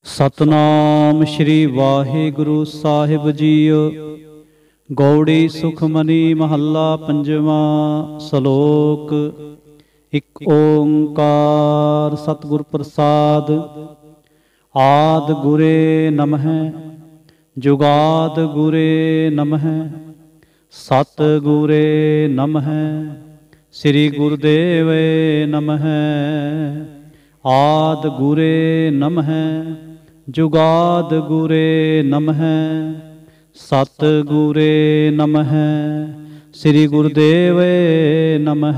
सतनाम श्री वाहिगुरु साहिब जीओ। गौड़ी सुखमनी महला पंजवा। सलोक। इक ओंकार सतगुर प्रसाद। आद गुरे नमः जुगाद गुरे नमः सत गुरे नमः श्री गुरुदेव नमः। आद गुरे नमः जुगाद गुरे नमः सत गुरे नमः श्री गुरुदेव नमः।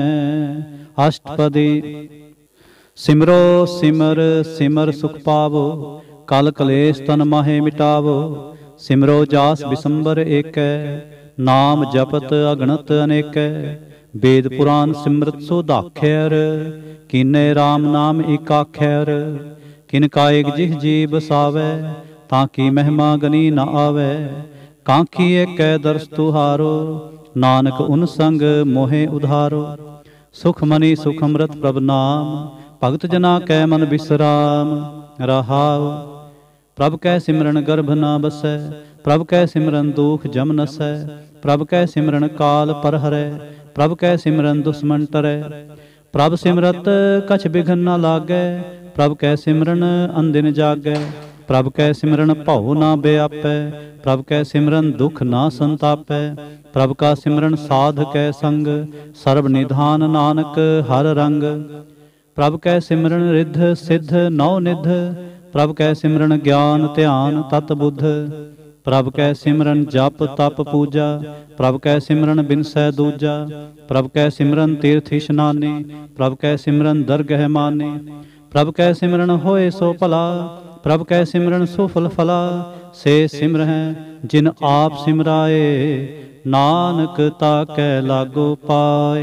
अष्टपदी। सिमरो सिमर सिमर सुख पावो कल कलेश तन माहे मिटावो। सिमरो जास बिसंबर एक नाम जपत अगणत अनेक। वेद पुराण सिमरत सो दाख्यर किन्ने राम नाम एक आख्यर। किनका एक जिह जी बसावै ताकि महिमा गनी न आवै। कांखी एक दर्श तुहारो नानक उन संग मोहे उधारो। सुख मनी सुख अमृत प्रभ नाम भगत जना कै मन बिसराम। रहाओ। प्रभ कै सिमरन गर्भ न बसै प्रभ कै सिमरन दुख जम नसै। प्रभ कै सिमरन काल पर हरै प्रभ कै सिमरन दुश्मन टरै। प्रभ सिमरत कछ बिघन न लागै प्रभ कै सिमरन अंदिन जागै। प्रभ कै सिमरन भौ न व्यापै प्रभ कै सिमरन दुख न संतापै। प्रभ का सिमरन साध कै संग सर्व निधान नानक हर रंग। प्रभ कै सिमरन रिद्ध सिद्ध नौ निध प्रभ कै सिमरन ज्ञान ध्यान तत बुद्ध। प्रभ कै सिमरन जप तप पूजा प्रभ कै सिमरन बिनसै दूजा। प्रभ कै सिमरन तीर्थ इशनानी प्रभ कै सिमरन दरगह मानी। प्रभ कै सिमरन होए सो भला प्रभ कै सिमरन सुफल फला। से सिमरह जिन आप सिमराए नानक ताकै लागो पाए।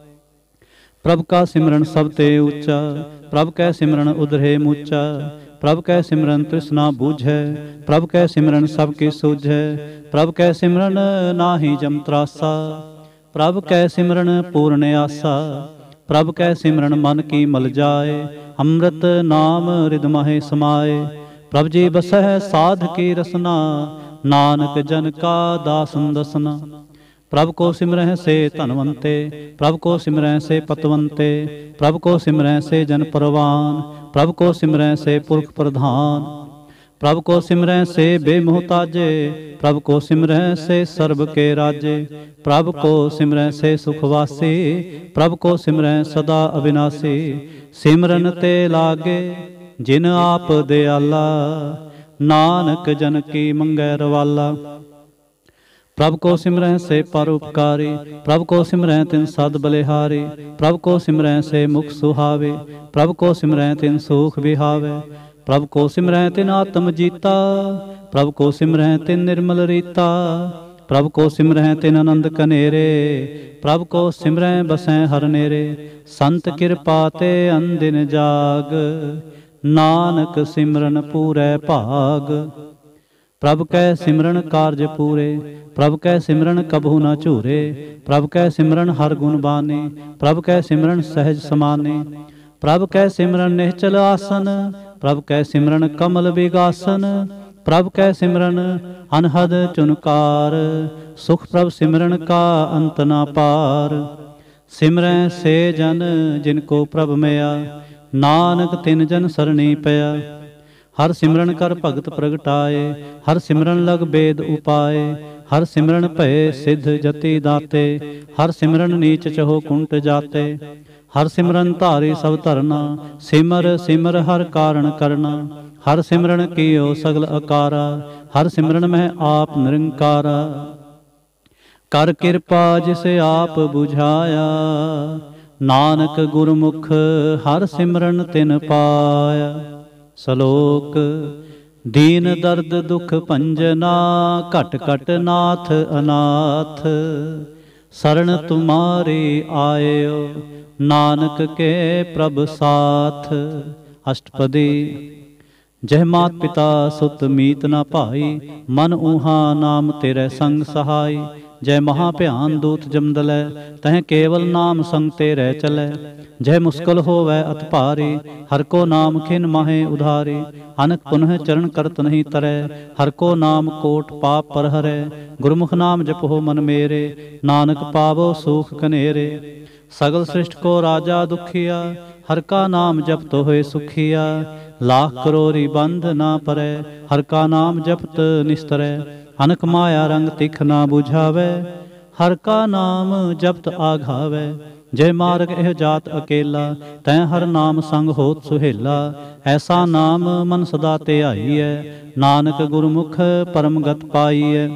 प्रभ का सिमरन सब ते ऊंचा प्रभ कै सिमरन उधरे मूचा। प्रभ कै सिमरन तृष्णा बूझै प्रभ कै सिमरन सब की सूझै। प्रभ कै सिमरन नाहि जम त्रासा प्रभ कै सिमरन पूर्ण आसा। प्रभ कै सिमरन मन की मल जाए अमृत नाम हृद माहे समाए। प्रभ जी बसह साध की रसना नानक जन का दासन दसना। प्रभ को सिमरह से धनवंते प्रभ को सिमरह से पतवंते। प्रभ को सिमरह से जन परवान प्रभ को सिमरह से पुरख प्रधान। प्रभ को सिमरह से बेमोहताजे प्रभ को सिमरह से सर्व के राजे। प्रभ को सिमरह से सुखवासी प्रभ को सिमरह सदा अविनाशी। सिमरन ते लागे जिन आप दयाला नानक जन की मंगै रवाला। प्रभ को सिमरह से परोपकारी प्रभ को सिमरह तिन सद बलिहारी। प्रभ को सिमरह से मुख सुहावे प्रभ को सिमरह तिन सुख बिहावे। प्रभ को सिमरह तिन आत्म जीता प्रभ को सिमरह तिन निर्मल रीता। प्रभ को सिमरह तिन आनंद कनेरे प्रभ को सिमरह बसै हर नेरे। संत कृपा ते अंदिन जाग नानक सिमरन पूरै भाग। प्रभ कै सिमरन कारज पूरे प्रभ कै सिमरन कबहू न झूरे। प्रभ कै सिमरन हर गुण बाने प्रभ कै सिमरन सहज समाने। प्रभ कै सिमरन निश्चल आसन प्रभ कै सिमरन कमल विगासन। प्रभ कै सिमरन अनहद चुनकार सुख प्रभ सिमरन का अंत न पार। सिमरै से जन जिनको प्रभ मया नानक तिन जन सरणी पया। हर सिमरन कर भगत प्रगटाए हर सिमरन लग बेद उपाय। हर सिमरन भय सिद्ध जति दाते हर सिमरन नीच चहो कुंट जाते। हर सिमरन धारी सब धरना सिमर सिमर हर कारण करना। हर सिमरन कियो सगल अकारा हर सिमरन में आप निरंकारा। कर कृपा जिसे आप बुझाया नानक गुरमुख हर सिमरन तिन पाया। सलोक। दीन दर्द दुख भंजना घट घट नाथ अनाथ। शरण तुम्हारी आयो नानक के प्रभ साथ। अष्टपदी। जह मात पिता सुत मीत न भाई मन ऊहा नाम तेरे संग सहाय। जय महाभ्यान दूत जमदलै, तह केवल नाम संग ते रह चलै। जय मुश्किल होवै अत भारी, हर को नाम खिन माहे उधारी। अनक पुनः चरण करत नहीं तरै, हर को नाम कोट पाप पर हरै। गुरमुख नाम जपो मन मेरे, नानक पावो सुख कनेरे। सगल सृष्ट को राजा दुखिया, हर का नाम जपत होए सुखिया। लाख करोरी बंध ना परै, हर का नाम जपत निस्तरै। अनक माया रंग तिख ना बुझावै, हर का नाम जपत आघावै। जय मार्ग एह जात अकेला, तै हर नाम संग होत सुहेला। ऐसा नाम मन सदा ते आईऐ, नानक गुरमुख परम गत पाईऐ।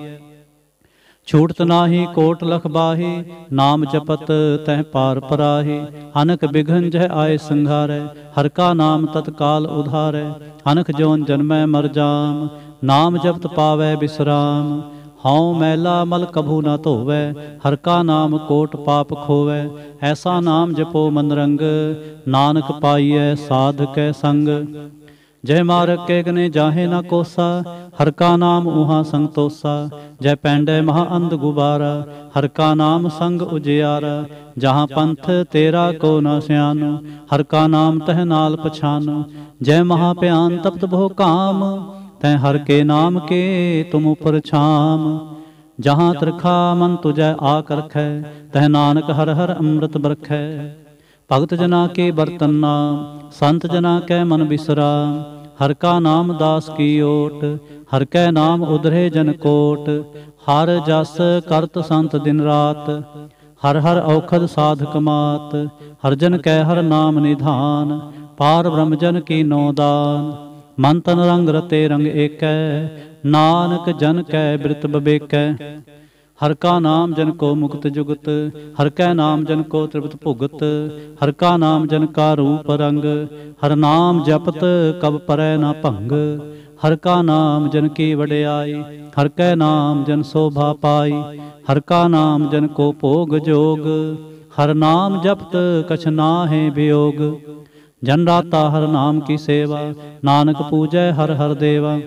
छूटत नाही कोट लख बाही, नाम जपत तह पार पराही। अनक बिघन जह आए संघारै, हर का नाम तत्काल उधारै। अनक जोन जन्मै मर जाम, नाम जपत पावै बिसराम। हौं मैला मल कभू न धोवै, हर का नाम कोट पाप खोवै। ऐसा नाम जपो मन रंग, नानक पाईऐ साध कै संग। जय मारग के गने जाहे न कोसा, हर का नाम उहाँ संतोषा। जय पैंडे महा अंध गुबारा, हर का नाम संग उजियारा। जहाँ पंथ तेरा को न स्यानो, हर का नाम तह नाल पछानो। जय महाभ्यान तप्त बहु काम, तै हर के नाम के तुम उपर छाम। जहाँ त्रिखा मन तुझै आकर रखै, तह नानक हर हर अमृत बरखै। भगत जना के बर्तन नाम, संत जना कै मन बिसराम। हर का नाम दास की ओट, हर कै नाम उधरे जन कोट। हर जस करत संत दिन रात, हर हर औखद साधक मात। हर जन कै हर नाम निधान, पार ब्रह्म जन की नौ दान। मन तन रंग रते रंग एकै, नानक जन कै बिरत बबेकै। हर का नाम जन को मुक्त जुगत, हर कै नाम जन को त्रिपत भुगत। हर का नाम जन का रूप रंग, हर नाम जपत कब परै न भंग। हर का नाम जन की वड्याई, हर कै नाम जन शोभा पाई। हर का नाम जन को भोग जोग, हर नाम जपत कछ नाहि वियोग। जन राता हर नाम की सेवा, नानक पूजै हर हर देवा।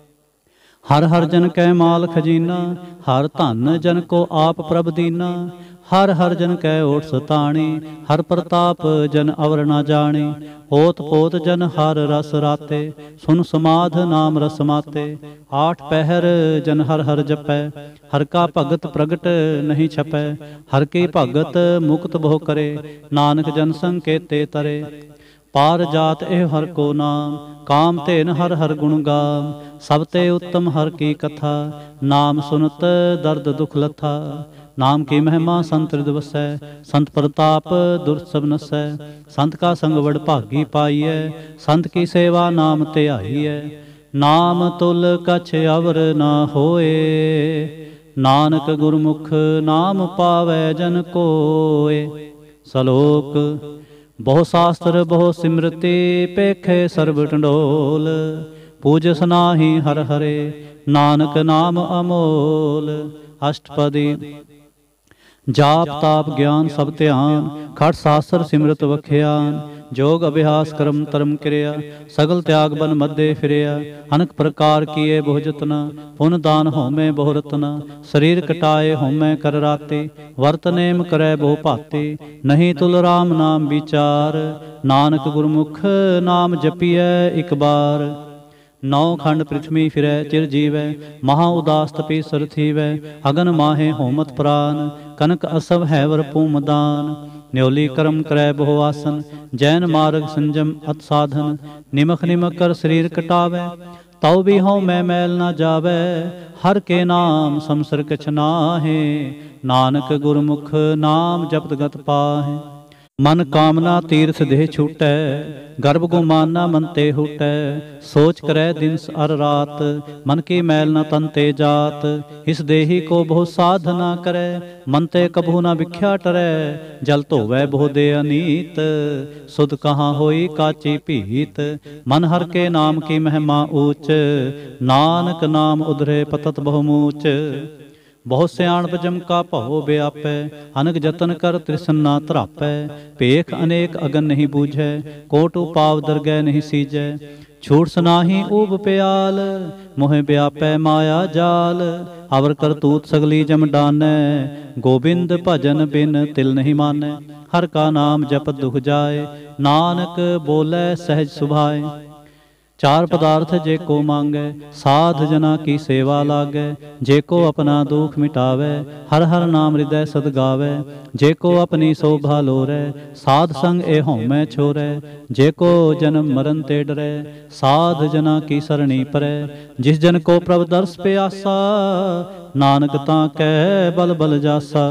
हर हर जन कै माल खजीना, हर धन जन को आप प्रभ दीना। हर हर जन कै ओट सताणी, हर प्रताप जन अवर न जाणी। होत पोत जन हर रस राते, सुन समाध नाम रस माते। आठ पहर जन हर हर जपै, हर का भगत प्रगट नहीं छपै। हर की भगत मुक्त बहु करे, नानक जन संग केते तरे। पार जात एह हर को नाम, काम तेन हर हर गुण गाम। सब ते उत्तम हर की कथा, नाम सुनत दर्द दुख लथा। नाम की महिमा संत हृदय वसै, संत प्रताप दुर्सभ नसै। संत का संग वड भागी पाईऐ, संत की सेवा नाम ते आईऐ। नाम तुल कछ अवर न होए, नानक गुरमुख नाम पावै जन कोय। सलोक बहु शास्त्र बहु सिमृति, पेखे सर्ब टंडोल। पूजस नाहि हर हरे, नानक नाम अमोल। अष्टपदी जाप ताप ज्ञान सब ध्यान, खट शास्त्र सिमरत वख्यान। जोग अभ्यास कर्म तरम क्रिया, सगल त्याग बन मध्य फिरया। अनक प्रकार किए बहु जतना, पुन दान होमे बहु रतना। शरीर कटाए होमे कर राते, वर्त नेम करे बहु भाते। नहीं तुल राम नाम विचार, नानक गुरमुख नाम जपिए एक बार। नौ खंड पृथ्वी फिरै चिर जीवै, महा उदास तपी सर थीवै। अगन माहे होमत प्राण, कनक असव हैवर पूमदान। न्योली कर्म करै बहु आसन, जैन मार्ग संजम अत साधन। निमख निमक कर शरीर कटावै, तौ भी हों मैं मैल न जावै। हर के नाम समसर कछ नाहे, नानक गुरमुख नाम जपत गत पाहे। मन कामना तीर्थ देह छूटै, गर्भ गुमाना मन ते हुटै। सोच करे दिन अर रात, मन की मैल न तन ते जात। इस देही को बहु साधना करे, मन ते कभू न भिख्या टरै। जल धोवै बहु दे अनीत, सुध कहाँ होई काची पीत। मन हर के नाम की महिमा ऊच, नानक नाम उधरे पतत बहु मूच। बहुत सियाणप जम का भवो व्यापै, अनक जतन कर तृष्ण ना धरापै। भेख अनेक अगन नहीं बूझै, कोट उपाव दरगह नहीं सीजै। छूट सनाही ऊब प्याल, मोह व्यापै माया जाल। अवर करतूत सगली जम डानै, गोबिंद भजन बिन तिल नहीं मानै। हर का नाम जप दुख जाए, नानक बोलै सहज सुभाए। चार पदार्थ जे को मांगै, साध जना की सेवा लागै। जे को अपना दुख मिटावै, हर हर नाम हृदय सद गावै। जे को अपनी शोभा लोरै, साध संग ए होमै छोरै। जे को जन्म मरण ते डरै, साध जना की सरणी परै। जिस जन को प्रभु दर्श प्यासा, नानक तां कै बल बल जासा।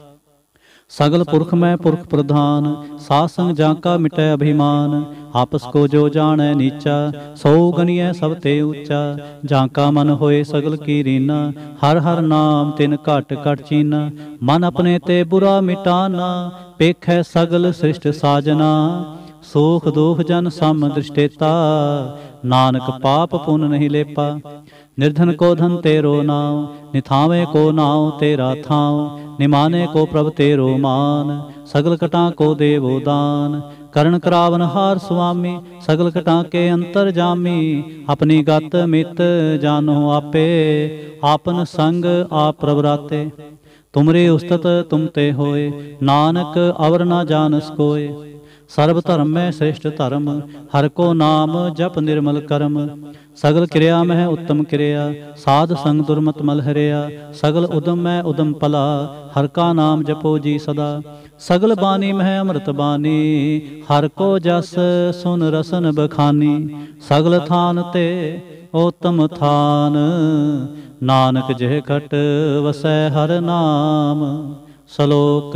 सगल पुरख में पुरख प्रधान, साध संग जाका मिटै अभिमान। आपस को जो जानै नीचा, सौ गनियै सब ते ऊंचा। जाका मन होए सगल की रीना, हर हर नाम तिन घट घट चीना। मन अपने ते बुरा मिटाना, पेखै सगल सृष्ट साजना। सुख दुख जन सम दृष्टेता, नानक पाप पुन नहीं लेपा। निर्धन को धन तेरो नाम, निथावे को नाव तेरा थाव। निमाने को प्रभ तेरो मान, सगल कटा को देवो दान। करण करावन हार स्वामी, सगल कटा के अंतर जामी। अपनी गत मित जानो आपे, आपन संग आप प्रभराते। तुमरे उस्तत तुम ते होए, नानक अवर ना जानस कोय। सर्व धर्म में श्रेष्ठ धर्म, हर को नाम जप निर्मल कर्म। सगल क्रिया में उत्तम क्रिया, साध संग दुर्मत मल हरिया। सगल उदम में उदम पला, हर का नाम जपो जी सदा। सगल बानी में अमृत बानी, हर को जस सुन रसन बखानी। सगल थान ते उत्तम थान, नानक जेह खट वसै हर नाम। सलोक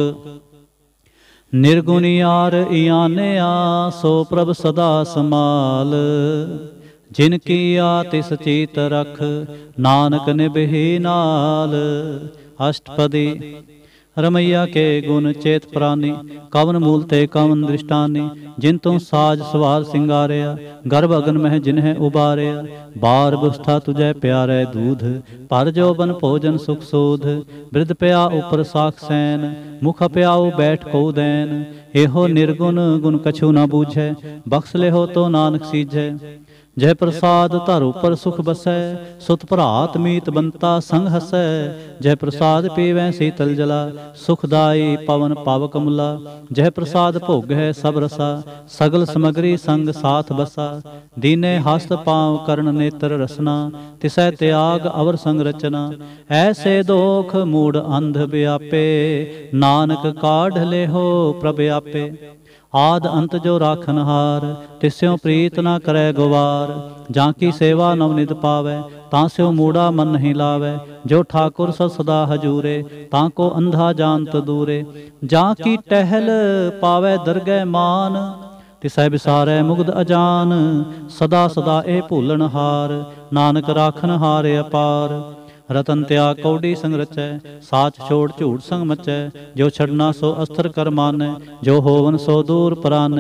निर्गुणियार इयानया, सो प्रभ सदा समाल। जिनकी आतिस चीत रख, नानक निभहि नाल। अष्टपदी रमैया के गुण चेत प्राणी, कवन मूल ते कवन दृष्टानी। जिन तुम साज सवार सिंगारिया, गर्भ अगन मह जिन्हें उबारिया। बार बुस्था तुझे प्यारे दूध, पर जो बन भोजन सुख सोध। वृद्ध प्या उपर साख सैन, मुख प्याऊ बैठ को दैन। एहो निर्गुण गुण कछु न बूझै, बख्श ले हो तो नानक सीझै। जय प्रसाद धर उपर सुख बसै, सुत भरात मीत बनता संग हसै। जय प्रसाद पीवै शीतल जला, सुखदाई पवन पावक मुला। जय प्रसाद भोग है सब रसा, सगल समगरी संग साथ बसा। दीने हस्त पाँव करण नेत्र रसना, तिसै त्याग अवर संग रचना। ऐसे दोख मूढ़ अंध व्यापे, नानक काढ़ ले हो प्रभ आपे। आद अंत जो राखन हार, तिस्यों प्रीत ना करे गुवार। जाकी सेवा नवनित पावै, तांस्यों मूढ़ा मन नहीं लावै। जो ठाकुर सदा हजूरे, तांको अंधा जानत दूरे। जाकी टहल पावै दरगह मान, तिसै बिसारै मुग्ध अजान। सदा सदा ए भूलन हार, नानक राखन हार अपार। रतन त्याग कौड़ी संग रचै, साच छोड़ झूठ संग मचै। जो छड़ना सो अस्त्र कर मानै, जो होवन सो दूर परानै।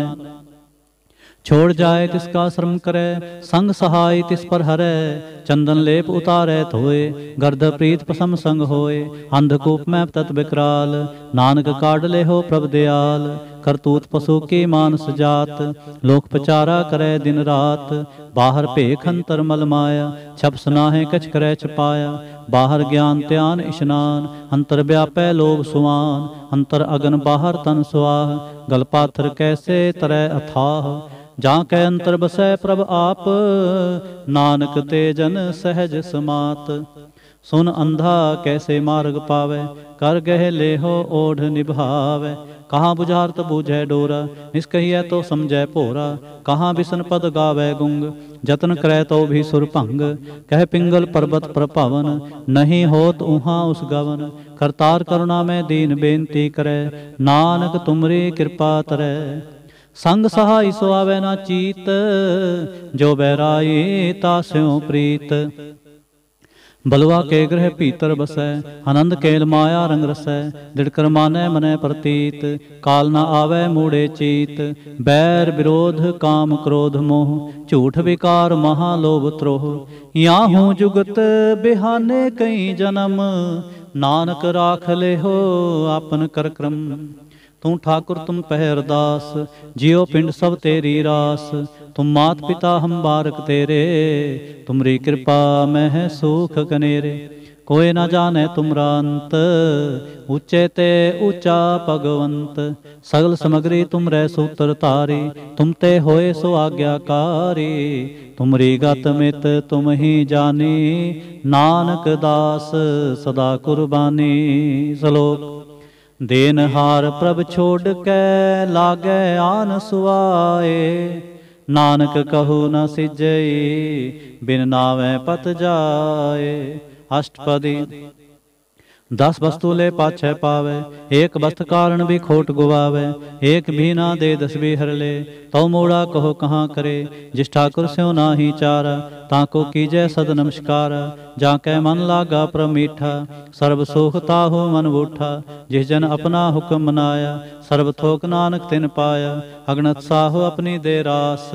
छोड़ जाए तिसका श्रम करे, संग सहाय तिस पर हरै। चंदन लेप उतारै धोए, गर्द प्रीत पसम संग होए। अंधकूप में तत् विकराल, नानक काढ़ ले हो प्रभ दयाल। करतूत पशु की मानस जात, लोक पचारा करे दिन रात। बाहर भेख अंतर मल माया, छप सनाहे कछ करे छपाया। बाहर ज्ञान त्यान इशनान, अंतर व्यापै लोभ सुवान। अंतर अगन बाहर तन सुआह, गल पाथर कैसे तरह अथाह। जाके अंतर बसै प्रभ आप, नानक ते जन सहज समात। सुन अंधा कैसे मार्ग पावे, कर गह ले हो ओढ़ निभावे। कहाँ बुझारत बूझै डोरा, निष्कहिया तो समझै भोरा। कहाँ बिसन पद गावै गुंग, जतन करे तो भी सुर भंग। कह पिंगल पर्वत प्रभवन, नहीं होत उहाँ उस गवन। करतार करुणा में दीन बेनती करे, नानक तुमरी कृपा तरै। संग सहाय सो आवे ना चीत, जो बैराई तास्यों प्रीत। बलवा के ग्रह भीतर बसै, आनंद केल माया रंग रसै। दिड़कर मानै मनै प्रतीत, काल न आवै मूढ़े चीत। बैर विरोध काम क्रोध मोह, झूठ विकार महालोभ त्रोह। याहूँ जुगत बिहाने कई जन्म, नानक राख ले हो आपन कर क्रम। तू ठाकुर तुम पहरदास, जियो पिंड सब तेरी रास। तुम मात पिता हम बारक तेरे, तुमरी कृपा में है सुख कनेरे। कोई न जाने तुमरा अंत, ऊंचे ते ऊंचा भगवंत। सगल समग्री तुम रे सूत्र तारी, तुम ते होए सो आज्ञाकारी। तुमरी गत मित तुम ही जानी, नानक दास सदा कुर्बानी। श्लोक। देनहार प्रभ छोड़ के लागे आन सुआए, नानक कहू न सिजई बिन नावे पत जाए। अष्टपदी। 10 वस्तु ले पाछे पावे, एक वस्त कारण भी खोट गुवावे। एक भी ना दे 10 भी हर ले, तो मोड़ा कहो कहाँ करे। जिस ठाकुर स्यों नाही चारा, ताको कीजै सद नमस्कार। जाके मन लागा प्रमीठा, सर्व सुख ताहु मन बूठा। जिस जन अपना हुक्म मनाया, सर्व थोक नानक तिन पाया। अगणत साहु अपनी दे रास,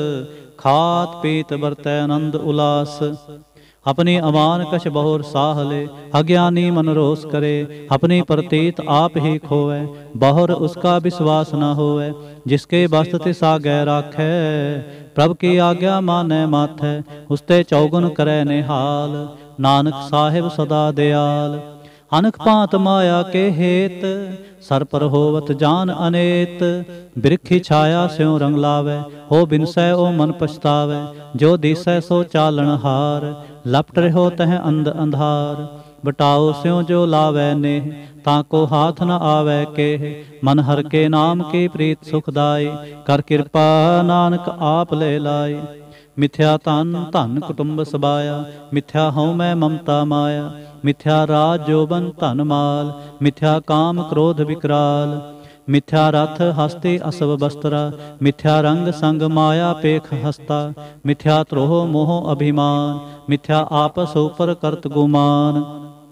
खात पीत बरतै आनंद उलास। अपनी अमान कछ बहुर साह ले, अज्ञानी मन रोष करे। अपनी प्रतीत आप ही खोए, बहुर उसका विश्वास न होए। जिसके वस्त तिस आगे राखै, प्रभ की आज्ञा माने माथै। उसते चौगुन करे निहाल, नानक साहिब सदा दयाल। अनक पात माया के हेत, सर पर होवत जान अनेत। बिरखी छाया स्यों रंग लावे, हो बिनसै ओ मन पछतावे। जो दिसै सो चालन हार, लपट रहो तह अंध अंधार। बटाओ स्यों जो लावे नेह, ताको हाथ न आवे केह। मन हर के नाम की प्रीत सुखदाई, कर कृपा नानक आप ले लाई। मिथ्या तन धन कुटुंब सबाया, मिथ्या हऊँ मैं ममता माया। मिथ्या राज जोबन धन माल, मिथ्या काम क्रोध विकराल। मिथ्या रथ हस्ती असव बस्त्रा, मिथ्या रंग संग माया पेख हस्ता। मिथ्या त्रोह मोह अभिमान, मिथ्या आपस ऊपर करत गुमान।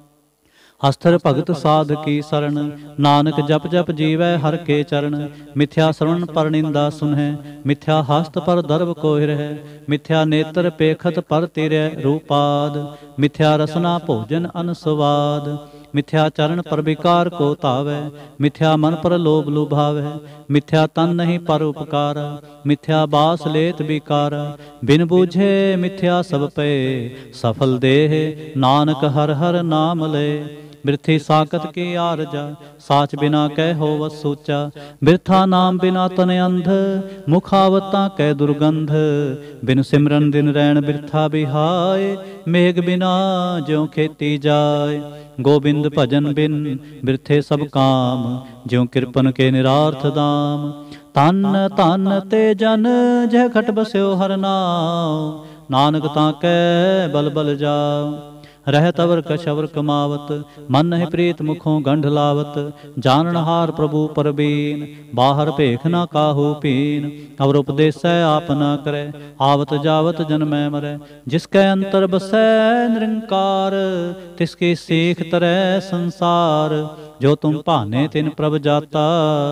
हस्तर भगत साध की शरण, नानक जप जप जीवै हर के चरण। मिथ्या श्रवण पर निंदा सुनह, मिथ्या हस्त पर दर्भ कोहिरह। मिथ्या नेत्र पेखत पर तिरय रूपाद, मिथ्या रसना भोजन अनस्वाद। मिथ्या चरण पर विकार को तावै, मिथ्या मन पर लोभ लुभावै। मिथ्या तन नहीं पर उपकार, मिथ्या बास लेत विकार। बिन बूझे मिथ्या सब पे, सफल देह नानक हर हर नाम ले। बिरथी साकत की आरजा, साच बिना कह होवत सोचा। बिरथा नाम बिना तन अंध, मुखावता कै दुर्गंध। बिन सिमरन दिन रैन बिरथा बिहाय, मेघ बिना ज्यों खेती जाय। गोबिंद भजन बिन बिरथे सब काम, ज्यों कृपन के निरार्थ दाम। तन तन ते जन जह खट बस्यो हर नाम, नानक ताकै बल बल जाओ। रहत अवर कछवर कमावत, मन नहीं प्रीत मुखों गंढ लावत। जाननहार प्रभु परबीन, बाहर भेख ना काहू पीन। अवर उपदेसै आप ना करे, आवत जावत जन्मै मरै। जिसकै अंतर बसै निरंकार, तिसकी सीख तरह संसार। जो तुम भाने तिन प्रभ जाता,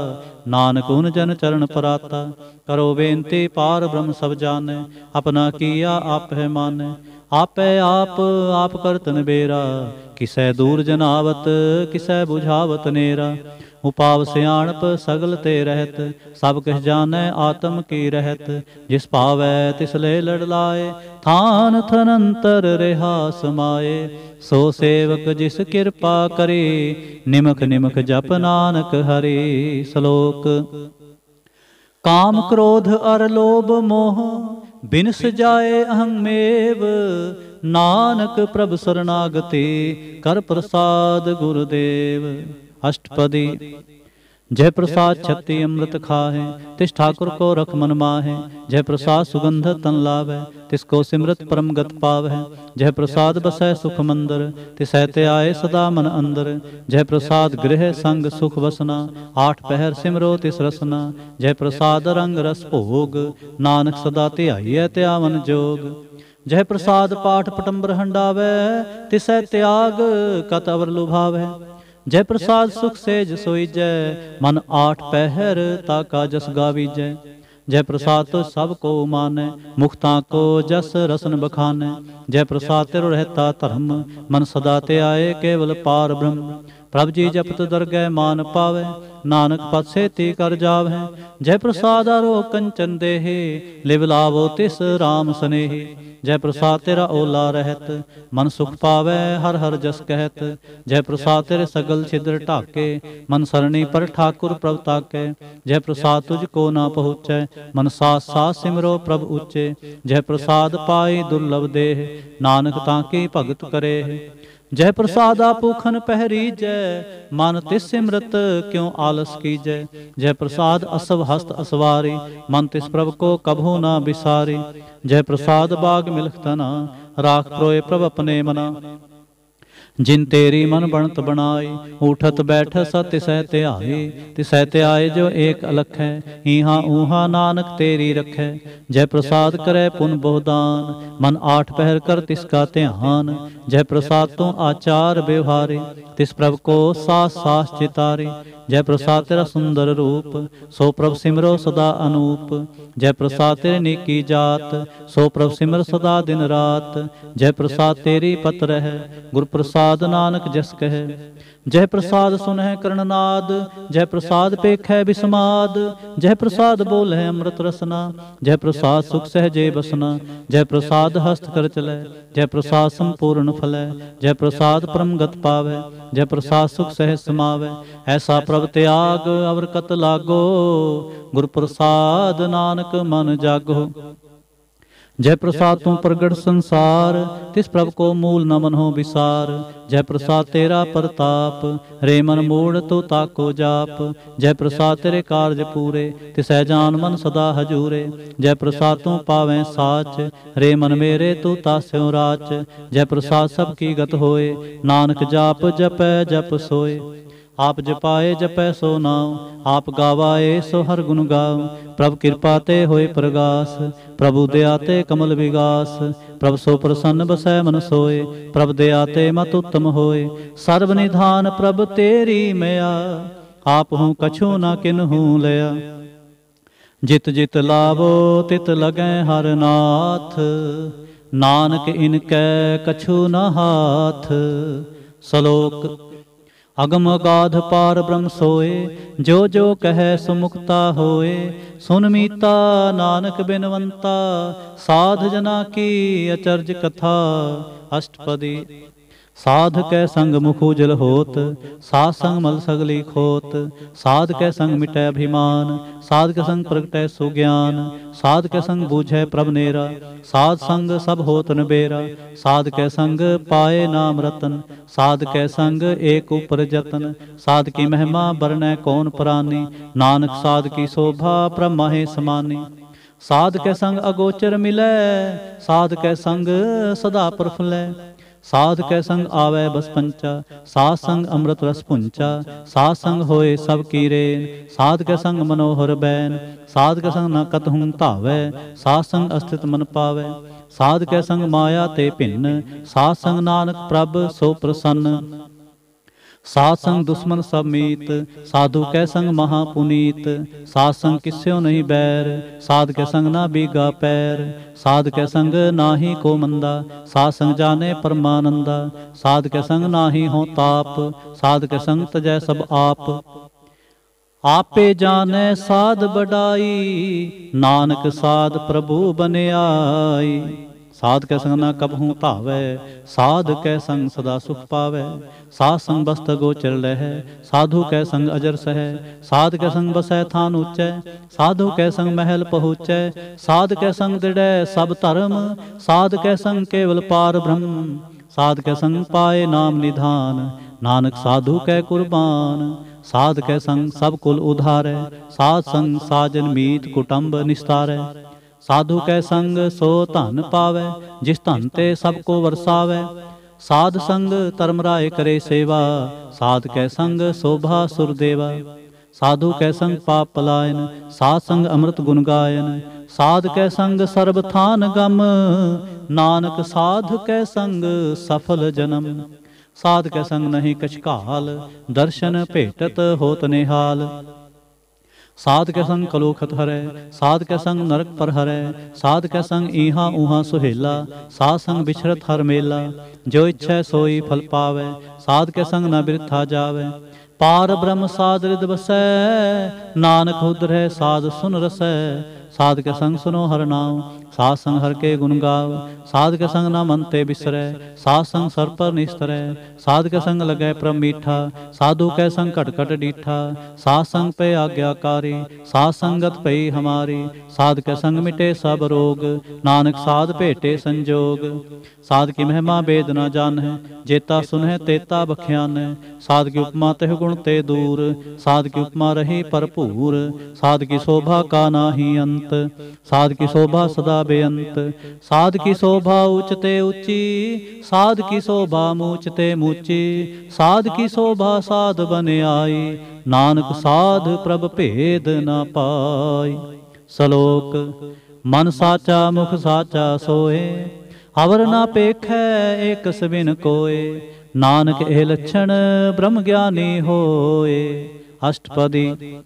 नानक उन जन चरण पराता। करो बेनती पार ब्रह्म सब जाने, अपना किया आप है माने। आपै आप करत नबेरा, किसै दूर जनावत किसै बुझावत नेरा। उपाव सियाणप सगल ते रहत, सब कछ जानै आत्म की रहत। जिस पावै तिस ले लड़ लाए, थान थनंतर रेहा समाए। सो सेवक जिस कृपा करे, निमक निमक जप नानक हरि। श्लोक। काम क्रोध अर लोभ मोह, बिनस जाए अहंमेव। नानक प्रभ शरणागति, कर प्रसाद गुरुदेव। अष्टपदी। जय प्रसाद छत्ती अमृत खाहे, तिस ठाकुर को रख मन माहे। जय प्रसाद सुगंध तन लावै, तिसको सिमरत परम गत पावै। जय प्रसाद बसै सुख मंदर, तिसै ते आए सदा मन अंदर। जय प्रसाद गृह संग सुख वसना, 8 पहर सिमरो तिस रसना। जय प्रसाद रंग रस भोग, नानक सदा ध्याइयै त्यावन जोग। जय प्रसाद पाठ पटंबर हंडावै, तिसै त्याग कत अवर लुभावै। जय प्रसाद सुख सेज सोईजै, मन 8 पहर ताका जस गावीजै। जय प्रसाद तो सब को मानै, मुक्ता को जस रसन बखानै। जय प्रसाद तेरो रहता धर्म, मन सदा ते आए केवल पार ब्रह्म। प्रभ जी जपत दरगह मान पावै, नानक पद सेती कर जावै। जय प्रसाद आरो कंचन देहे, लिव लावो तिस राम स्नेहे। जय प्रसाद तेरा ओला रहत, मन सुख पावै हर हर जस कहत। जय प्रसाद तेरे सगल छिद्र ढाके, मन सरणी पर ठाकुर प्रभ ताकै। जय प्रसाद तुझको ना पहुँचै, मन साथ साथ सिमरो प्रभ उच्चे। जय प्रसाद पाई दुर्लभ देह, नानक ताकी भगत करे। जय प्रसाद आपूखन पहरी जय, मन तिस सिमरत क्यों आलस कीजै। जय प्रसाद असव हस्त असवारी, मन तिस प्रभ को कभू ना बिसारी। जय प्रसाद बाग मिलख तना, राख प्रोए प्रभ अपने मना। जिन तेरी मन बनत बनाई, उठत बैठ सत तिसै ध्याई। तिसै ध्याए जो एक अलख है, ईहा ऊहा नानक तेरी रखै। जय प्रसाद करे पुन बहुदान, मन आठ पहर कर तिसका ध्यान। जय प्रसाद तो आचार व्यवहारे, तिस प्रभ को सास सास चितारे। जय प्रसाद तेरा सुंदर रूप, सो प्रभ सिमरो सदा अनूप। जय प्रसाद तेरे नेकी जात, सो प्रभ सिमर सदा दिन रात। जय प्रसाद तेरी पत रह, गुर प्रसाद नानक जस कह। जय प्रसाद सुनह कर्णनाद, जय प्रसाद पेखै बिस्माद। जय प्रसाद बोलह अमृत रसना, जय प्रसाद सुख सहजे बसना। जय प्रसाद हस्त कर चलै, जय प्रसाद संपूर्ण फलै। जय प्रसाद परम गत पावै, जय प्रसाद सुख सहज समावै। ऐसा प्रभ त्याग अवर कत लागो, गुर प्रसाद नानक मन जागो। जय प्रसाद तू प्रगट संसार, तिस प्रभ को मूल न मनहो विसार। जय प्रसाद तेरा प्रताप, रे मन मूढ़ तो ताको जाप। जय प्रसाद तेरे कारज पूरे, तिसै जान मन सदा हजूरे। जय प्रसाद तू पावै साच, रे मन मेरे तू तास्यों राच। जय प्रसाद सब की गत होए, नानक जाप जपै जप सोए। आप जपाए जपै सो नाम, आप गावाए सो हर गुण गाओ। प्रभ कृपा ते होए प्रगास, प्रभु दया ते कमल विगास। प्रभ सो प्रसन्न बसै मन सोए, प्रभ दया ते मत उत्तम होए। सर्व निधान प्रभ तेरी मया, आप हूँ कछु न किन्हू लया। जित जित लावो तित लगै हर नाथ, नानक इनकै कछु न हाथ। श्लोक अगम अगाध पार ब्रह्म सोए, जो जो कहे सुमुक्ता होए। सुन मीता नानक बिनवंता, साध जना की अचर्ज कथा। अष्टपदी साध कै संग मुख उजल होत, साध संग मल सगली खोत। साध कै संग मिटै अभिमान, साध के संग प्रगटै सुज्ञान। साध के संग बूझै प्रभ नेरा, साध संग सब होत नबेरा। साध के संग पाए नाम रतन, साध के संग एक उपर जतन। साध की महिमा बरनै कौन प्राणी, नानक साध की शोभा ब्रह्मा समानी। साध के संग अगोचर मिलै, साध के संग सदा प्रफुल्लै। साध कै संग आवे बस पंचा, साध संग अमृत रस पुंचा। साध संग होए सब की रेन, साध कै संग मनोहर बैन। साध कै संग न कतहूँ धावै, साध संग अस्तित्व मन पावै। साध कै संग माया ते भिन्न, साध संग नानक प्रभ सो प्रसन्न। साध संग दुश्मन सब मीत, साधु कै संग महापुनीत। साध संग किस्यो नहीं बैर, साध के संग ना बीगा पैर। साध के संग नाही को मंदा, साध संग जाने परमानंदा। साध के संग नाही हो ताप, साध के संग तजै सब आप। आपे जाने साध बढ़ाई, नानक साध प्रभु बने आई। साध कै संग न कबहूँ धावै, साध कै संग सदा सुख पावै। साध संग बस्त गोचर लहै, साधु कै संग अजर सहै। साध कै संग बसै थान ऊँचै, साधु कै संग महल पहुँचै। साध कै संग दृढ़ै सब धर्म, साध कै संग केवल पार ब्रह्म। साध कै संग पाए नाम निधान, नानक साधु कै कुर्बान। साध कै संग सब कुल उधारै, साध संग साजन मीत कुटुंब निस्तारै। साधु कै संग सो धन पावै, जिस धन ते सबको वरसावै। साध संग धर्म राय करे सेवा, साध कै संग शोभा सुरदेवा। साधु कै संग पाप पलायन, साध संग अमृत गुण गायन। साध कै संग सर्ब थान गम, नानक साध कै संग सफल जन्म। साध कै संग नहीं कछ काल, दर्शन भेटत होत निहाल। साध के संग कलोखत हरै, साध के संग नरक पर हरै, साध के संग ईहा ऊहा सुहेला, साध संग बिछरत हर मेला। जो इच्छै सोई फल पावै, साध के संग न बिरथा जावै। पार ब्रह्म साध रिद बसै, नानक हुदरै साध सुन रसै। साध के संग सुनो हर नाम, साध संग हर के गुण गाव। साध के संग न मन ते बिसरै, साध संग सर पर निस्तरै। साध के संग लगै प्रभ मीठा, साधु के संग कट कट डीठा। साध संग पे आज्ञाकारी, साध संगत पई हमारी। साध के संग मिटे सब रोग, नानक साध भेटे संजोग। साध की महिमा वेद न जानहै, जेता सुनहै तेता बख्यान। साध की उपमा तिह गुण ते दूर, साध की उपमा रही भरपूर। साध की शोभा का नाहि अंत, साध की शोभा सदा बेअंत। साध की शोभा ऊंचते ऊंची, साध की शोभा मूचते मूची। साध की शोभा साध बन आई, नानक साध प्रभ भेद न पाई। सलोक मन साचा मुख साचा सोए, अवर ना पेखै एक सबिन कोय। नानक ए लक्षण ब्रह्म ज्ञानी होए। अष्टपदी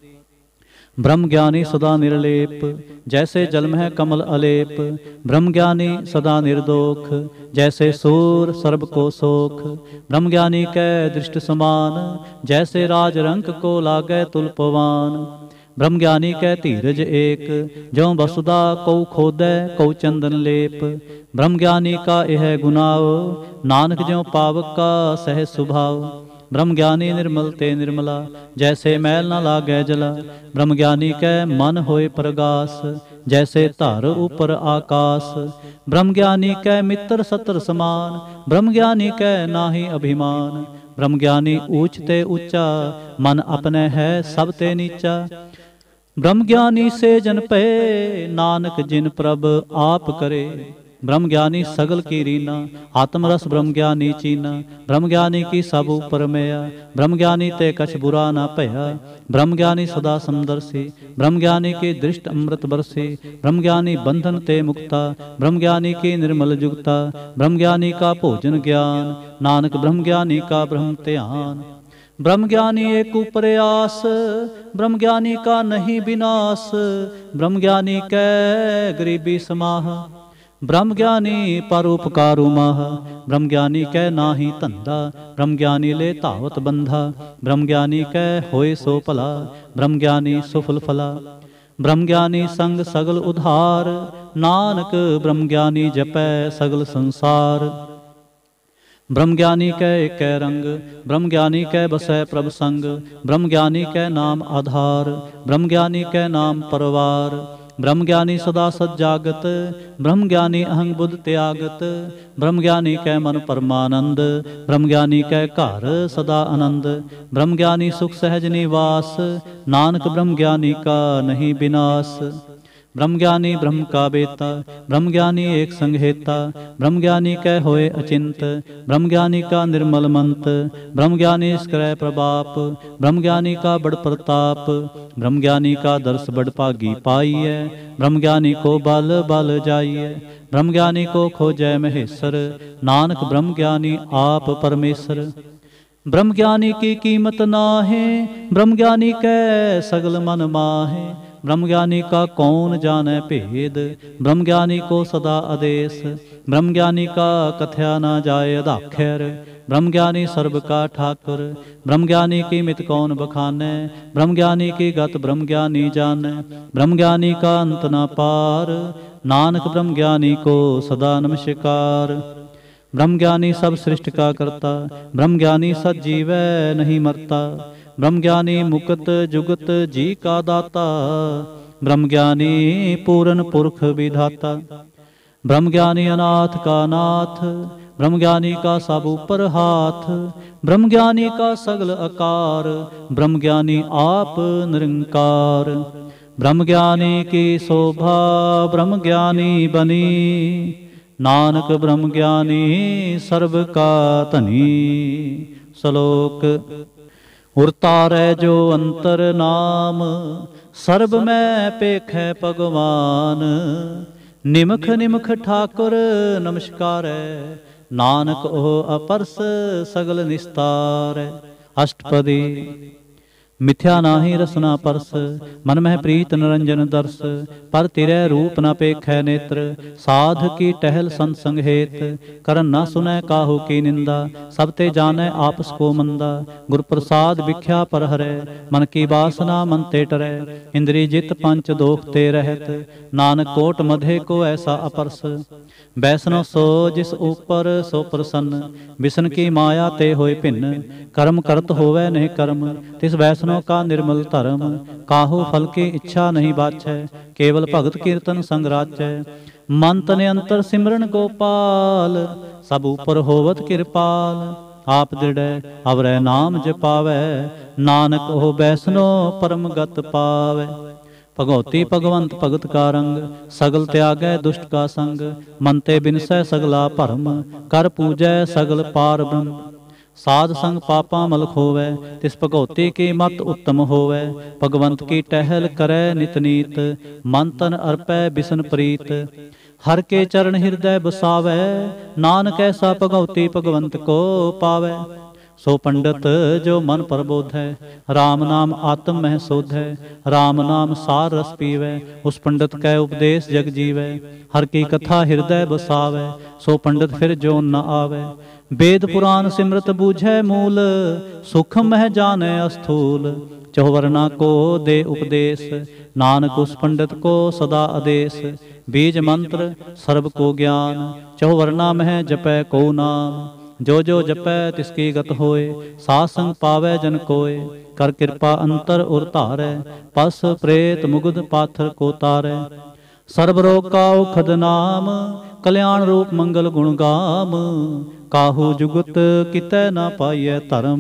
ब्रह्म ज्ञानी सदा निर्लेप, जैसे जल में कमल अलेप। ब्रह्म ज्ञानी सदा निर्दोख, जैसे सूर सर्ब को सोख। ब्रह्म ज्ञानी कै दृष्ट समान, जैसे राज रंक को लागै तुलपवान। ब्रह्म ज्ञानी कै धीरज एक, ज्यों वसुदा कौ खोदै कौ चंदन लेप। ब्रह्म ज्ञानी का यह गुनाव, नानक ज्यों पावक का सहज स्वभाव। ब्रह्म ज्ञानी निर्मल ते निर्मला, जैसे मैल न लागै जला। ब्रह्म ज्ञानी कै मन होए प्रगास, जैसे धर ऊपर आकाश। ब्रह्म ज्ञानी कै मित्र सत्र समान, ब्रह्म ज्ञानी कै नाहि अभिमान। ब्रह्म ज्ञानी ऊंच ते ऊंचा, मन अपने है सब ते नीचा। ब्रह्म ज्ञानी से जन पे, नानक जिन प्रभ आप करे। ब्रह्म ज्ञानी सगल की रीना, आत्मरस ब्रह्म ज्ञानी चीना। ब्रह्म ज्ञानी की सब ऊपर मैया, ब्रह्म ज्ञानी ते कछ बुरा ना भया। ब्रह्म ज्ञानी सदा समदर्शी, ब्रह्म ज्ञानी की दृष्ट अमृत बरसी। ब्रह्म ज्ञानी बंधन ते मुक्ता, ब्रह्म ज्ञानी की निर्मल जुगता। ब्रह्म ज्ञानी का भोजन ज्ञान, नानक ब्रह्म ज्ञानी का ब्रह्म ध्यान। ब्रह्म ज्ञानी एक ऊपर आस, ब्रह्म ज्ञानी का नहीं विनाश। ब्रह्म ज्ञानी कै गरीबी समाह, ब्रह्म ज्ञानी परोपकारु माह। ब्रह्म ज्ञानी कै नाहि धंधा, ब्रह्म ज्ञानी ले धावत बंधा। ब्रह्म ज्ञानी कै होए सो भला, ब्रह्म ज्ञानी सुफल फला। ब्रह्म ज्ञानी संग सगल उधार, नानक ब्रह्म ज्ञानी जपै सगल संसार। ब्रह्म ज्ञानी कै एक रंग, ब्रह्म ज्ञानी कै बसै प्रभ संग। ब्रह्म ज्ञानी कै नाम आधार, ब्रह्म ज्ञानी कै नाम परवार। ब्रह्म ज्ञानी सदा सज्जागत, ब्रह्म ज्ञानी अहंग बुद्ध त्यागत। ब्रह्म ज्ञानी कै मन परमानंद, ब्रह्म ज्ञानी कै घर सदा आनंद। ब्रह्म ज्ञानी सुख सहज निवास, नानक ब्रह्म ज्ञानी का नहीं विनाश। ब्रह्म ज्ञानी ब्रह्म का बेता, ब्रह्म ज्ञानी एक संघेता। ब्रह्म ज्ञानी कै होए अचिंत, ब्रह्म ज्ञानी का निर्मल मंत। ब्रह्म ज्ञानी स्क्रय प्रभाप, ब्रह्म ज्ञानी का बड़ प्रताप। ब्रह्म ज्ञानी का दर्श बड़ भागी पाइए, ब्रह्म ज्ञानी को बल बल जाइए। ब्रह्म ज्ञानी को खोजै महेश्वर, नानक ब्रह्म ज्ञानी आप परमेश्वर। ब्रह्म ज्ञानी की कीमत नाहे, ब्रह्म ज्ञानी कै सगल मन माहे। ब्रह्म ज्ञानी का कौन जाने भेद, ब्रह्म ज्ञानी को सदा आदेश। ब्रह्म ज्ञानी का कथया न जाए अदाख्यर, ब्रह्म ज्ञानी सर्व का ठाकुर। ब्रह्म ज्ञानी की मित कौन बखाने, ब्रह्म ज्ञानी की गत ब्रह्म ज्ञानी जाने। ब्रह्म ज्ञानी का अंत न पार, नानक ब्रह्म ज्ञानी को सदा नमस्कार। ब्रह्म ज्ञानी सब सृष्टि का करता, ब्रह्म ज्ञानी सज्जीवै नहीं मरता। ब्रह्म ज्ञानी मुक्त जुगत जी का दाता, ब्रह्म ज्ञानी पूरन पुरख विधाता। ब्रह्म ज्ञानी अनाथ का नाथ, ब्रह्म ज्ञानी का सब ऊपर हाथ। ब्रह्म ज्ञानी का सगल आकार, ब्रह्म ज्ञानी आप निरंकार। ब्रह्म ज्ञानी की शोभा ब्रह्म ज्ञानी बनी, नानक ब्रह्म ज्ञानी सर्व का धनी। श्लोक उरतारै जो अंतर नाम, सर्ब में पेखै भगवान। निमख निमख ठाकुर नमस्कारै, नानक ओह अपरस सगल निस्तार। अष्टपदी मिथ्या नाहि रसना परस, मन मह प्रीत निरंजन दर्श। पर तिरै रूप न पेखै नेत्र, साध की टहल संसंग हेत। करन न सुनै काहू की निंदा, सब ते जानै आपस को मंदा। गुर प्रसाद भिख्या पर हरै, मन की बासना मन ते टरै। इंद्री जित पंच दोख ते रहत, नानक कोट मधे को ऐसा अपरस। बैसनो सो जिस ऊपर सो प्रसन्न, बिसन की माया ते होए भिन्न। कर्म करत होवै नहीं कर्म, तिस बैसनो का निर्मल धर्म। काहू फल की इच्छा नहीं बाछै, केवल भगत कीर्तन संग राचै। मन तन अंतर सिमरन गोपाल, सब ऊपर होवत कृपाल। आप दृढ़ अवरै नाम जपावै, नानक ओह बैसनो परम गत पावै। भगवती भगवंत भगत का रंग, सगल त्यागै दुष्ट का संग। मन ते बिनसै सगला भरम, कर पूजै सगल पार ब्रह्म। साध संग पापा मल खोवै, तिस भगवती की मत उत्तम होवै। भगवंत की टहल करै नित नीत, मन तन अर्पै बिसन प्रीत। हर के चरण हृदय बसावै, नानक ऐसा भगवती भगवंत को पावै। सो पंडित जो मन प्रबोध है, राम नाम आत्म मह शोध है। राम नाम सार रस पीवै, उस पंडित कै उपदेश जग जीवै। हर की कथा हृदय बसावै, सो पंडित फिर जो न आवै। वेद पुराण सिमरत बूझै मूल, सुख मह जाने अस्थूल। चौवर्णा को दे उपदेश, नानक उस पंडित को सदा आदेश। बीज मंत्र सर्व को ज्ञान, चौवर्णा मह जपै को नाम। जो जो जपै तिसकी गत होए, सासंग पावै जन कोय। कर कृपा अंतर उर धारै, पस प्रेत मुगध पाथर को तारै। सर्व रोग का औखद नाम, कल्याण रूप मंगल गुण गाम। काहू जुगत कितै न पाइयै धर्म,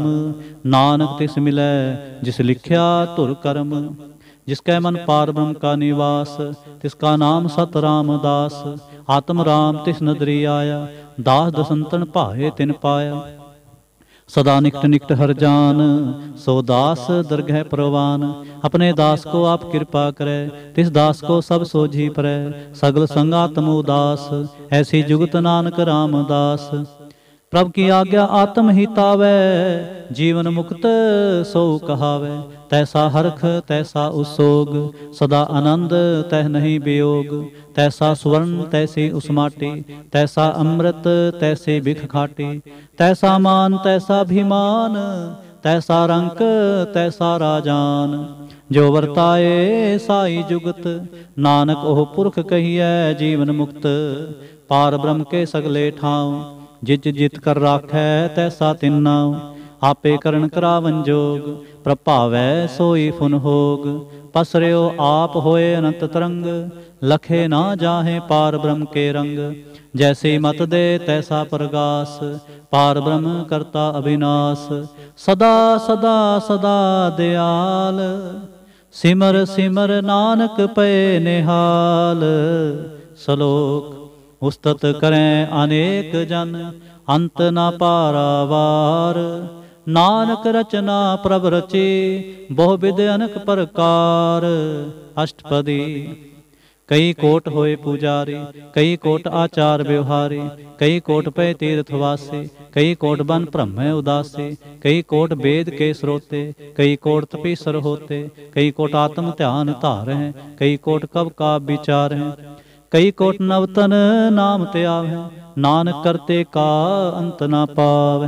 नानक तिस मिलै जिस लिख्या धुर कर्म। जिसकै मन पार ब्रह्म का निवास, तिसका नाम सत रामदास। आत्म राम तिस नदरी आया, दास दसंतन भाए तिन पाया। सदा निकट निकट हर जान, सो दास दरगह प्रवान। अपने दास को आप कृपा करे, तिस दास को सब सोझी परै। सगल संगात्म उदास, ऐसी जुगत नानक रामदास। प्रभु की आज्ञा आत्म ही तावै, जीवन मुक्त सो कहावै। तैसा हरख तैसा उसोग, सदा आनंद तह नहीं वियोग। तैसा स्वर्ण तैसी उस माटी, तैसा अमृत तैसी बिख खाटी। तैसा मान तैसा अभिमान, तैसा रंक तैसा राजान। जो वर्ताए साई जुगत, नानक ओह पुरख कहिए जीवन मुक्त। पार ब्रह्म के सगले ठाव, जिज जित कर राखै तैसा तिन्नाव। आपे करण करावन जोग, प्रभावै सोई फुन होग। पसर्यो आप होए अनंत तरंग, लखे ना जाहे पार ब्रह्म के रंग। जैसी मत दे तैसा प्रगास, पार ब्रह्म करता अविनाश। सदा सदा सदा दयाल, सिमर सिमर नानक पे निहाल। सलोक उस्तत करें अनेक जन, अंत न पारावार। नानक रचना प्रभ रचे, बहु विध अनक प्रकार। अष्टपदी कई कोट होए पुजारी, कई कोट आचार व्यवहारी। कई कोट पे तीर्थवासी, कई कोट बन ब्रह्म उदासी। कई कोट वेद के स्रोते, कई कोट तपीसर होते। कई कोट आत्म ध्यान धार हैं, कई कोट कब का विचार हैं। कई कोट नवतन नाम त्यावै, नानक करते का अंत न पावै।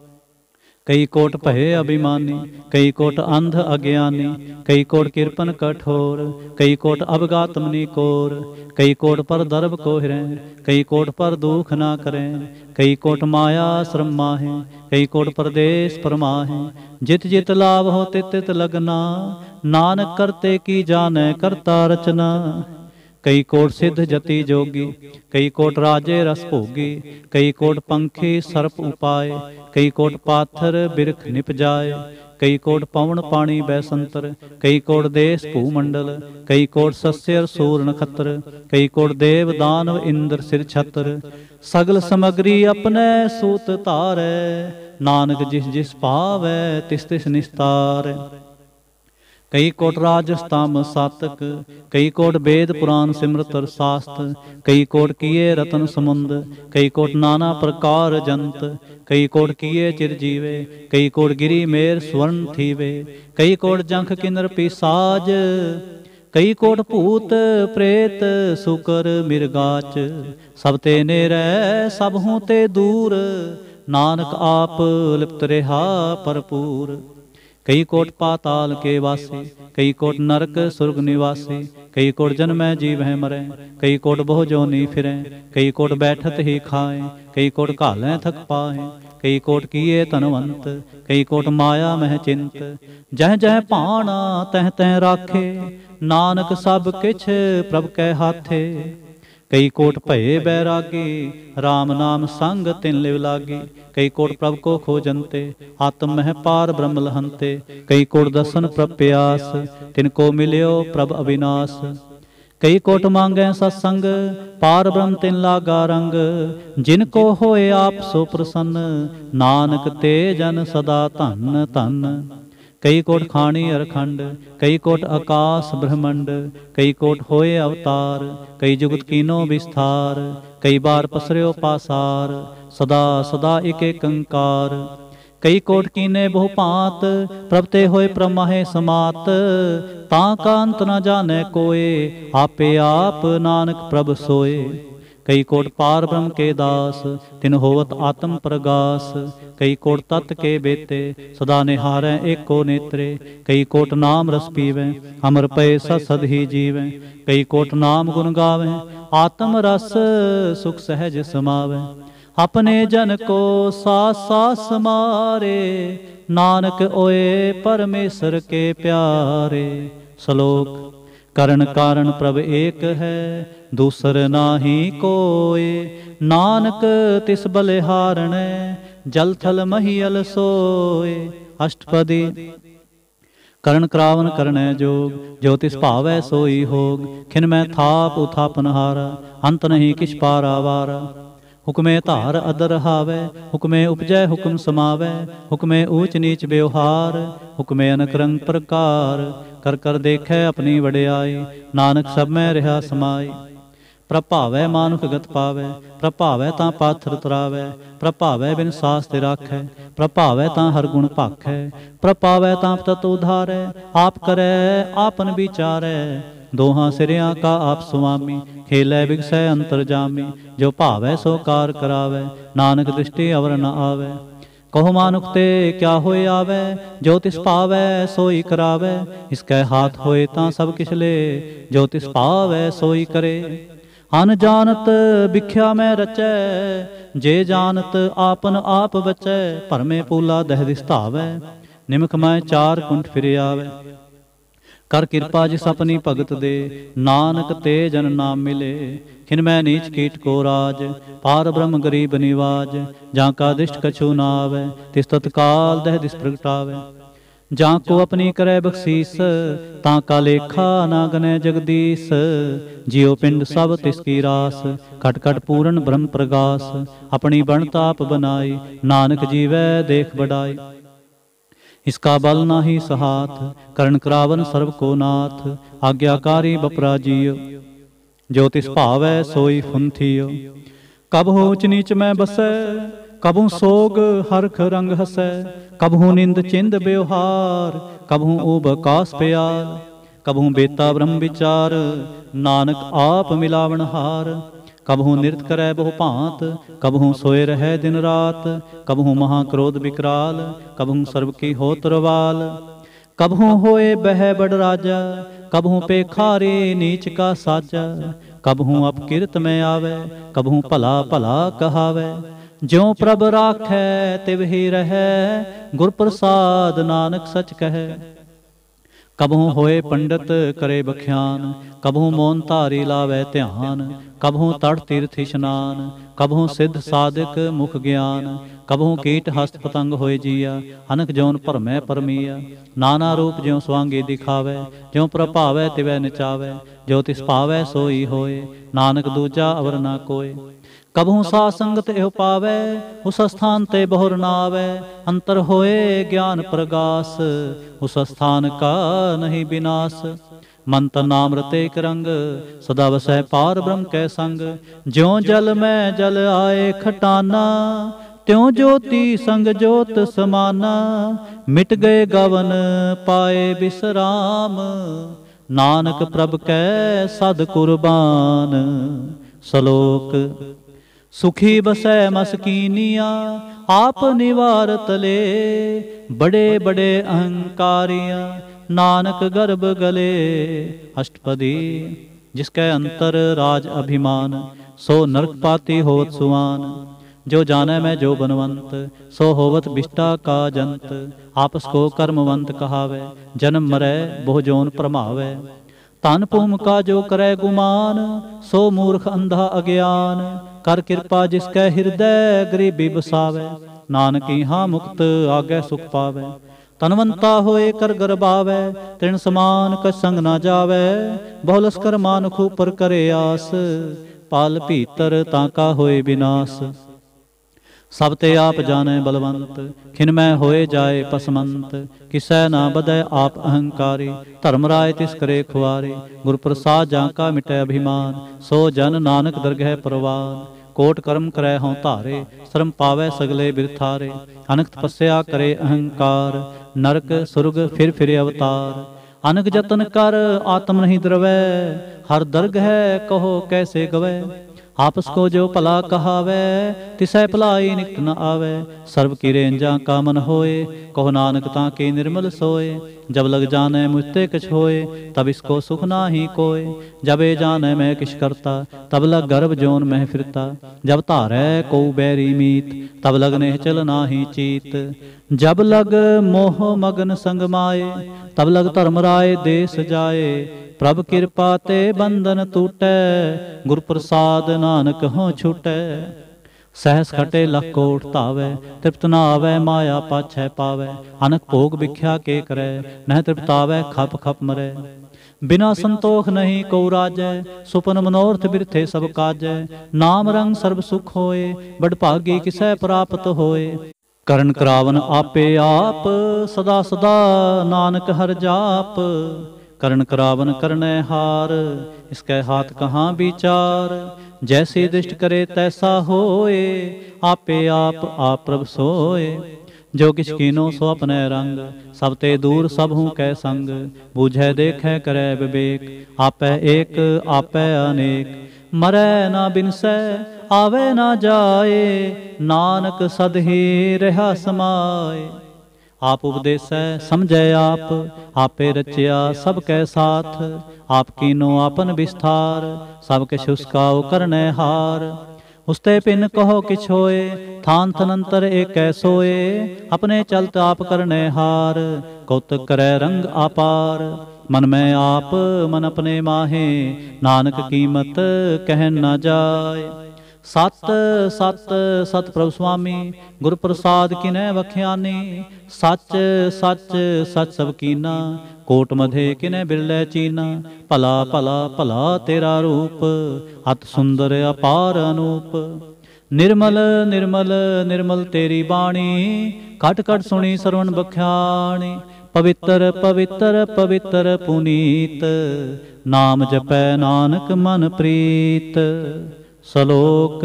कई कोट भय अभिमानी, कई कोट अंध अज्ञानी। कई कोट किरपन कठोर, कई कोट अवगातम निकोर। कई कोट पर दर्भ को हिरें, कई कोट पर दुख ना करें। कई कोट माया श्रम माहें, कई कोट परदेश परमाहें। जित जित लाभ हो तित तित लगना, नानक करते की जाने करता रचना। कई कोट सिद्ध जति जोगी, कई कोट राजे रस भोगी। कई कोट पंखी सर्प उपाय, कई कोट पाथर बिरख निप जाए। कई कोट पवन पानी बैसंतर, कई कोट देश भूमंडल। कई कोट सस्य सूर नखत्र, कई कोट देव दानव इंद्र सिर छत्र। सगल समग्री अपने सूत तारै, नानक जिस जिस पावै तिस तिस निस्तार। कई कोट राजस्तम सातक, कई कोट वेद पुराण सिमरत शास्त्र, कई कोट किए रतन समुंद, कई कोट नाना प्रकार जंत, कई कोट किए चिरजीवे, कई कोट गिरी मेर स्वर्ण थीवे, कई कोट जंख किन्नर पिसाज, कई कोट भूत प्रेत सुकर मिर्गाच, सब ते नेरै सब हूँ ते दूर, नानक आप लिप्त रहा भरपूर। कई कोट पाताल के वासी, कई कोट नरक सुर्ग निवासी, कई कोट जन्मै जीव है मरै, कई कोट बहु जोनी फिरें, कई कोट बैठत ही खाएं, कई कोट घालें थक पाएं, कई कोट किए धनवंत, कई कोट माया मह चिंत, जह जह भाना तह तह राखे, नानक सब किछ प्रभ कै हाथे। कई कोट भये बैरागी, राम नाम संग तिन लिव लागी, कई कोट प्रभ को खोजनते, आत्म मह पार ब्रह्म लहंते, कई कोट दर्शन प्रभ प्यास, तिनको मिल्यो प्रभ अविनाश। कई कोट मांगै सत्संग, पार ब्रह्म तिन लागा रंग, जिनको होए आप सो प्रसन्न, नानक ते जन सदा धन धन। कई कोट खाणी अरखंड, कई कोट आकाश ब्रह्मंड, कई कोट होए अवतार, कई जुगत कीनो विस्तार, कई बार पसर्यो पासार, सदा सदा एक कंकार। कई कोट कीने बहु भांत, प्रभ ते होए प्रमाहे समात, ताका अंत न जाने कोय, आपे आप नानक प्रभ सोए। कई कोट पार ब्रह्म के दास, तिन होवत आत्म प्रगास, कई कोट तत् के बेते, सदा निहारै एको नेत्रे, कई कोट नाम रस पीवें, अमर पय सद ही जीवें, कई कोट नाम गुण गावें, आत्म रस सुख सहज समावें, अपने जन को सास सास समारे, नानक ओए परमेश्वर के प्यारे। श्लोक। करण कारण प्रभ एक है, दूसर नाही कोय, नानक तिस बलिहारण, जल थल महियल सोए। अष्टपदी। करण करावन करणै जोग, जो तिस भावै सोई होग, खिन मैं थाप उथापन हारा, अंत नहीं किछ पारावारा। हुक्मे धार अदर हावै, हुक्मे उपजै हुक्म समावै, हुक्मे ऊच नीच व्यवहार, हुक्मे अनक रंग प्रकार, कर कर देखै अपनी वड्याई, नानक सब में रहा समाई। प्रभावै मानुख गत पावै, प्रभावै तां पाथर तरावै, प्रभावै बिन सास ते राखै, प्रभावै तां हर गुण भाखै, प्रभावै तां तत उधारै, आप करै आपन विचारै, दोहां सिरियां का आप सुआमी, खेलै बिगसै अंतरजामी, जो भावै सो कार करावै, नानक दृष्टि अवर न आवै। कहो मानुख ते क्या होए आवै, जो तिस भावै सोई करावै, इसकै हाथ होए तां सब किछ ले, जो तिस भावै सोई करे। अन जानत बिख्या में रचै, जे जानत आपन आप बचै, भरमे पूला दह दिस धावै, निमक मैं चार कुंठ फिर आवै। कर कृपा जिस अपनी भगत दे, नानक ते जन नाम मिले, खिन मैं नीच कीट को राज, पार ब्रह्म गरीब निवाज, जां का दिष्ट कछु न आवै, तिस तत्काल दह दिस प्रगटावै। जां को अपनी करे बख्शीस, तां का लेखा ना गनै जगदीश, जियो पिंड सब तिसकी रास, खट खट पूरन ब्रह्म प्रगास, अपनी बनताप बनाई, नानक जीवै देख बढ़ाई। इसका बल नाही सहाथ, करण करावन सर्व को नाथ, आज्ञाकारी बपरा जियो, जो तिस भावै सोई फुंथियो। कब हो ऊच नीच में बसै, कबहू सोग हरख रंग हसै, कबहू निंद चिंद व्यवहार, कबहू ऊब कास प्यार, कबहू बेता ब्रह्म विचार, नानक आप मिलावन हार। कबहू नृत्य करै बहु भांत, कबहू सोए रहे दिन रात, कबहू महाक्रोध विकराल, कबहू सर्व की होत रवाल, कबहू होए बह बड़ राजा, कबहू पेखारे नीच का साजा, कबहू अपकीर्त में आवे, कबहू भला भला कहावे, ज्यों प्रभ राखै तिव ही रहै, गुर प्रसाद नानक सच कहै। कबहू होए पंडित करे बख्यान, कबहू मौन धारी लावै ध्यान, कबहू तड़ तीर्थ स्नान, कबहू सिद्ध साधिक मुख ज्ञान, कबहू कीट हस्त पतंग होए जिया, अनक जौन भरमै परमिया। नाना रूप ज्यों स्वांगी दिखावै, ज्यों प्रभावै तिवै नचावै, जो तिस भावै सोई होए, नानक दूजा अवर ना कोय। कबहू सा संगत एहो पावै, उस स्थान ते बहुर न आवै। अंतर होए ज्ञान प्रगास, उस स्थान का नहीं विनाश। मन तन नाम रते एक रंग, सदा वसै पार ब्रह्म कै संग। ज्यों जल में जल आए खटाना, त्यों ज्योति संग ज्योत समाना। मिट गए गवन पाए विश्राम, नानक प्रभ कै सद कुर्बान। सलोक सुखी बसै मसकीनिया, आप निवारत ले। बड़े बड़े अहंकारियां, नानक गर्भ गले। अष्टपदी जिसके अंतर राज अभिमान, सो नरक पाती होवत सुवान। जो जाने मैं जो बनवंत, सो होवत बिष्टा का जंत। आपस को कर्मवंत कहावे, जन्म मरै बहु जोन प्रमावे। तन भूम का जो करे गुमान, सो मूर्ख अंधा अज्ञान। कर कृपा जिसकै हृदय गरीबी बसावे, नानक यहाँ मुक्त आगे सुख पावे। तनवंता होए कर गर्भावे, तृण समान कछ संग ना जावे। बहु लश्कर मानुख ऊपर करे आस, पाल भीतर ताका होए विनाश। सब ते आप जाने बलवंत, खिनमै होए जाए पसमंत। किसै ना बदै आप अहंकारी, धर्मराय तिस करे खुआरे। गुर प्रसाद जाका मिटै अभिमान, सो जन नानक दरगह परवान। कोट कर्म करै हों धारे, श्रम पावै सगले बिरथारे। अनक तपस्या करे अहंकार, नरक सुरग फिर फिर अवतार। अनक जतन कर आत्म नहीं द्रवै, हर दरगह कहो कैसे गवै। आपस को जो भला कहावै, तिसै भलाई निकट न आवै। सर्व की रेंजा का मन होए, कहो नानक ताके निर्मल सोए। जब लग जाने मुझते कछ होए, तब इसको सुख ना ही कोय। जब ए जाने मैं किछ करता, तब लग गर्भ जोन में फिरता। जब धारै को बैरी मीत, तब लग निश्चल नाही चीत। जब लग मोह मगन संग माए, तब लग धर्मराय देश जाए। प्रभ कृपा ते बंधन टूटै, गुर प्रसाद नानक हों छूटै। सहस खटे लख कोट धावै, तृप्त न आवै माया पाछै पावै। अनक भोग भिख्या के करै, नह तृप्तावै खप खप मरै। बिना संतोख नहीं को राजै, सुपन मनोरथ बिरथे सब काजै। नाम रंग सर्व सुख होए, बड़ भागी किसै प्राप्त होए। करण करावन आपे आप, सदा सदा नानक हर जाप। करण करावन करने हार, इसके हाथ कहाँ विचार। जैसी दृष्ट करे तैसा होए, आपे आप प्रभ सोए। जो किछ कीनो सो अपने रंग, सब ते दूर सब हूँ कै संग। बूझै देखे करे विवेक, आपै एक आपै अनेक। मरै ना बिनसै आवे ना जाए, नानक सद ही रहा समाए। आप उपदेसै समझै आप, आपे रचिया सब कै साथ। आप कीनो आपन विस्तार, सब किछ उसकाओ करने हार। उसते पिन कहो किछ होए, थान थनंतर एक सोए। अपने चलत आप करने हार, कौतक करे रंग आपार। मन में आप मन अपने माहे, नानक कीमत कह न जाए। सत सत सत प्रभु स्वामी, गुर प्रसाद किनै वख्यानी। सच सच सच सब कीना, कोट मधे किनै बिरलै चीना। भला भला भला तेरा रूप, अत सुंदर अपार अनूप। निर्मल निर्मल निर्मल तेरी बाणी, खट खट सुनी सरवण बख्याणी। पवित्र पवित्र पवित्र पुनीत, नाम जपै नानक मन प्रीत। सलोक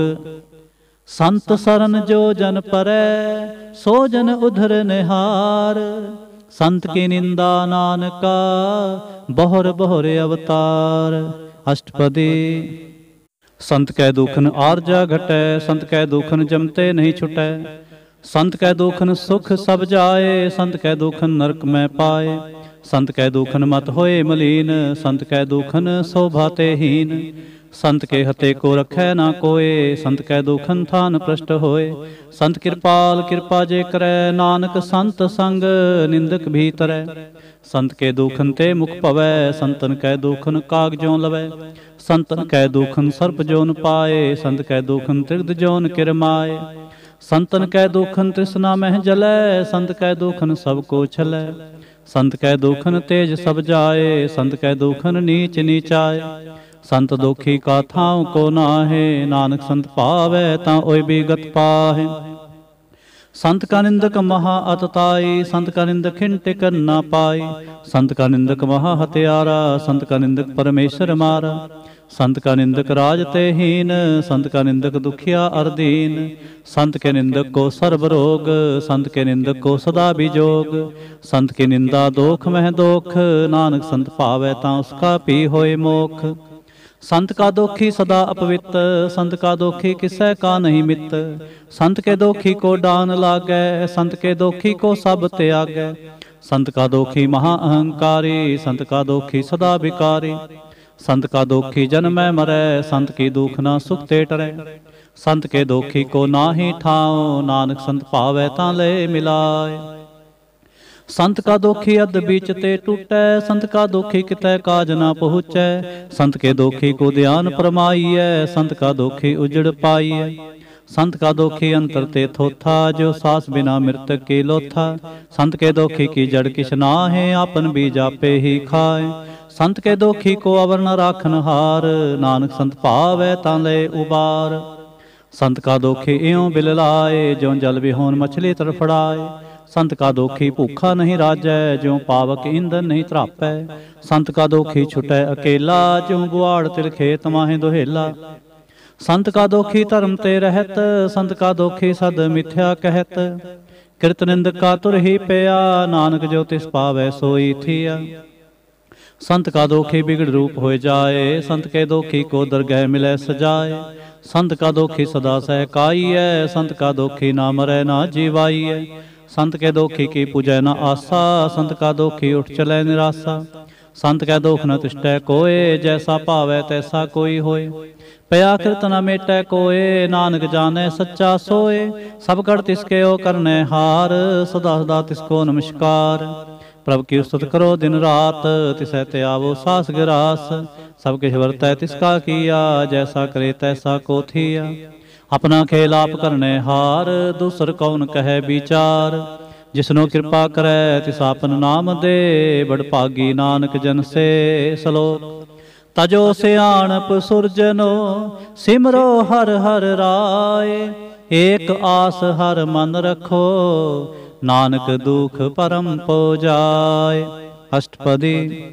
संत सरन जो जन परै, सो जन उधर निहार। संत की निंदा नानका, बहुर बहुर अवतार। अष्टपदी संत कै दुखन आरजा घटै, संत कै दुखन जमते नहीं छुटै। संत कै दुखन सुख सब जाए, संत कै दुखन नरक में पाए। संत कै दुखन मत होए मलीन, संत कै दुखन शोभा ते हीन। संत के हते को रखै ना कोय, संत कै दुखन थान प्रष्ट होए। संत कृपाल कृपा जे करै, नानक संत संग निंदक भी तरै। संत के दुखन ते मुख पवै, संतन कै दुखन काग ज्यों लवै। संतन कै दुखन सर्प जोन पाए, संत कै दुखन त्रिगद जोन किरमाए। संतन कै दुखन तृष्णा मह जलै, संत कै दुखन सब को छलै। संत कै दुखन तेज सब जाए, संत कै दुखन नीच नीचाए। संत दोखी का थाव को नाहे, नानक संत पावै तां ओय बिगत पाहे। संत का निंदक महा अतताई, संत का निंदक खिंटे कर ना पाई। संत का निंदक महा हत्यारा, संत का निंदक परमेश्वर मारा। संत का निंदक राज ते हीन, संत का निंदक दुखिया अरदीन। संत के निंदक को सर्व रोग, संत के निंदक को सदा बिजोग। संत की निंदा दोख मह दोख, नानक संत पावै तां उसका पी होय मोख। संत का दोखी सदा अपवित, संत का दोखी किसै का नहीं मित। संत के दोखी को डान लागै, संत के दोखी को सब त्यागै। संत का दोखी महा अहंकारी, संत का दोखी सदा विकारी। संत का दोखी जन्मै मरै, संत की दुख न सुख ते टरै। संत के दोखी को नाहि ठाओ, नानक संत पावै तां ले मिलाय। संत का दोखी अध बीच ते टूटै, संत का दोखी कितै काज ना पहुँचै। संत के दोखी को ध्यान परमाइयै, संत का दोखी उजड़ पाइयै। संत का दोखी अंतर ते थोथा, जो सास बिना मृतक की लोथा। संत के दोखी की जड़ किछ नाहे, आपन बीज आपे ही खाए। संत के दोखी को अवर न राखन हार, नानक संत पावै तां ले उबार। संत का दोखी इयों बिललाए, ज्यों जल विहोन मछली तड़फड़ाए। संत का दोखी भूखा नहीं राजै, ज्यों पावक ईंधन नहीं त्रापै। संत का दोखी छुटै अकेला, ज्यों गुआड़ तिल खेत माहे दोहेला। संत का दोखी धर्म ते रहत, संत का दोखी सद मिथ्या कहत। कृत निंदक का तुर ही पिया, नानक जो तिस पावै सोई थिया। संत का दोखी बिगड़ रूप हो जाए, संत के दोखी को दरगह मिलै सजाए। संत का दोखी सदा सहकाई है, संत का दोखी ना मरै ना जीवाई है। संत के दोखी की पूजै न आसा, संत का दोखी उठ चलै निराशा। संत कै दोख न तिष्ठै कोय, जैसा भावै तैसा कोई होय। पया कृत न मेटै कोय, नानक जानै सच्चा सोय। सब कर तिसके ओ करनै हार, सदा सदा तिसको नमस्कार। प्रभु की स्तुत करो दिन रात, तिसै त्यावो सास गिरास। सब किछ वरतै तिसका किया, जैसा करे तैसा को थिया। अपना खेल आप करने हार, दूसर कौन कहे विचार। जिसनो कृपा करे तिस आपन नाम दे, बड़ भागी नानक जन से सलोक। तजो सियाणप सुरजनो, सिमरो हर हर राय। एक आस हर मन रखो, नानक दुख परम पो जाय। अष्टपदी।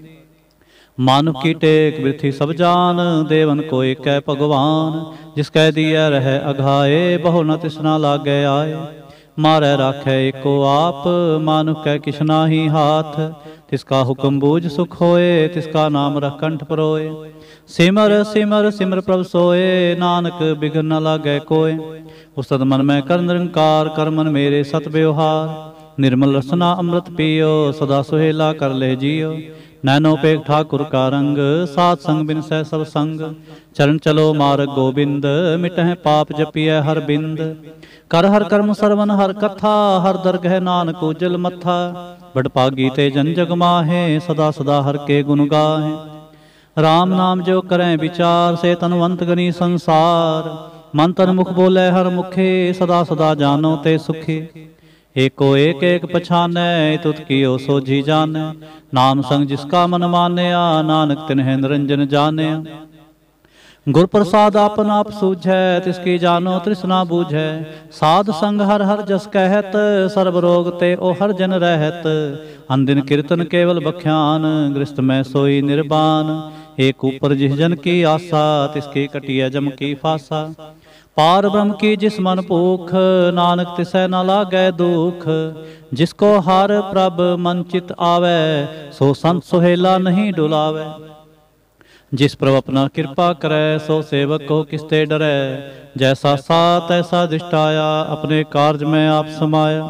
मानुख की टेक वृथि सब जान, देवन को एक भगवान। जिसकै दिया रह अघाए, बहु न तिसना लागे आए। मारै राखै एको आप, मानुख कै किछ नाहि हाथ। तिसका हुक्म बूझ सुख होए, तिसका नाम रख कंठ परोए। सिमर सिमर सिमर प्रभु सोए, नानक बिघन न लागे कोय। उस्तत मन में कर निरंकार, कर मन मेरे सत व्यवहार। निर्मल रसना अमृत पियो, सदा सुहेला कर ले जियो। नैनो पेख ठाकुर का रंग, सात संग बिन सै सब संग। चरण चलो मार्ग गोबिंद, मिटह पाप जपिय हर बिंद। कर हर कर्म सरवन हर कथा, हर दरगह नानक उजल मथा। बड़ भागी ते जन जग माहे, सदा सदा हर के गुण गाहे। राम नाम जो करें विचार, से तनवंत गनी संसार। मन तन मुख बोले हर मुखे, सदा सदा जानो ते सुखी। एको एक एक पछानै, तुत कियो सोझी जानै। नाम संग जिसका मन मानया, नानक तिन्ह निरंजन जानया। गुर प्रसाद आपन आप सूझै, तिसकी जानो तृष्णा बूझै। साध संग हर हर जस कहत, सर्व रोग ते ओ हर जन रहत। अनदिन कीर्तन केवल बख्यान, गृहस्थ में सोई निर्बान। एक ऊपर जिस जन की आशा, तिसकी कटिय जम की फासा। पार ब्रह्म की जिस मन भूख, नानक तिसै न लागै दुख। जिसको हर प्रभ मन चित आवे, सो संत सुहेला नहीं डुलावे। जिस प्रभु अपना कृपा करे, सो सेवक को किसते डरै। जैसा सा तैसा दिष्टाया, अपने कार्य में आप समाया।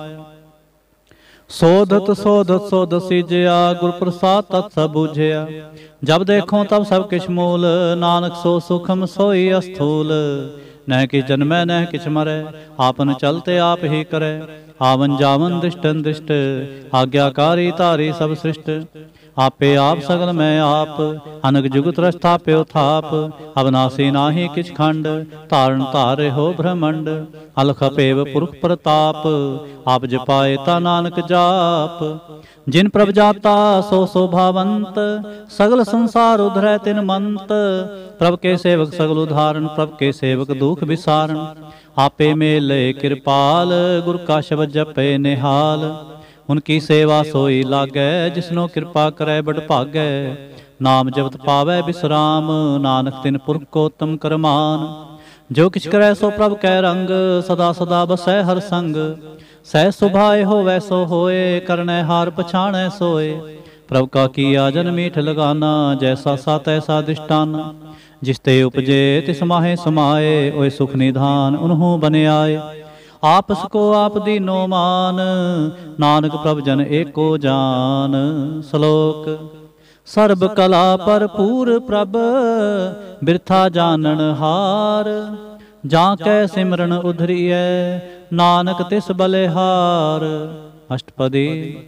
सोधत सोधत सोध सीजया, गुर प्रसाद तत् सब बूझया। जब देखो तब सब किछ मूल, नानक सो सुखम सोई अस्थूल। न किछ जन्मै न किछ मरै, आपन चलते आप ही करे। आवन जावन दृष्टन दृष्ट, आज्ञाकारी तारी सब सृष्ट। आपे आप सगल मैं आप, अनक जुगत रस्थाप्यो थाप। अविनाशी नाहि किछ खंड, तारण तारे हो ब्रह्मंड। अलख अपेव पुरख प्रताप, आप जपाए ता नानक जाप। जिन प्रभ जाता सो शोभावंत, सगल संसार उधरै तिन मंत। प्रभ के सेवक सगल उदाहरण, प्रभ के सेवक दुख विसारण। आपे मेले कृपाल, गुर का शब्द जपे निहाल। उनकी सेवा सोई लागै, जिसनो कृपा करै बड़ भागै। नाम जपत पावै विश्राम, नानक तिन पुरख को उत्तम करमान। जो किछ करै सो प्रभ कै रंग, सदा सदा बसै हर संग। सह सुभाए होवै सो होए, करनै हार पछाणै सोए। प्रभ का किया जन मीठ लगाना, जैसा सा तैसा दिष्टाना। जिस ते उपजे तिस माहे समाए, ओए सुख निधान उन्हों बने आए। आपस को आप दीनो मान, नानक प्रभ जन एको जान। श्लोक। सर्ब कला भरपूर प्रभ, बिरथा जानन हार। जाकै सिमरन उधरियै, नानक तिस बलिहार। अष्टपदी।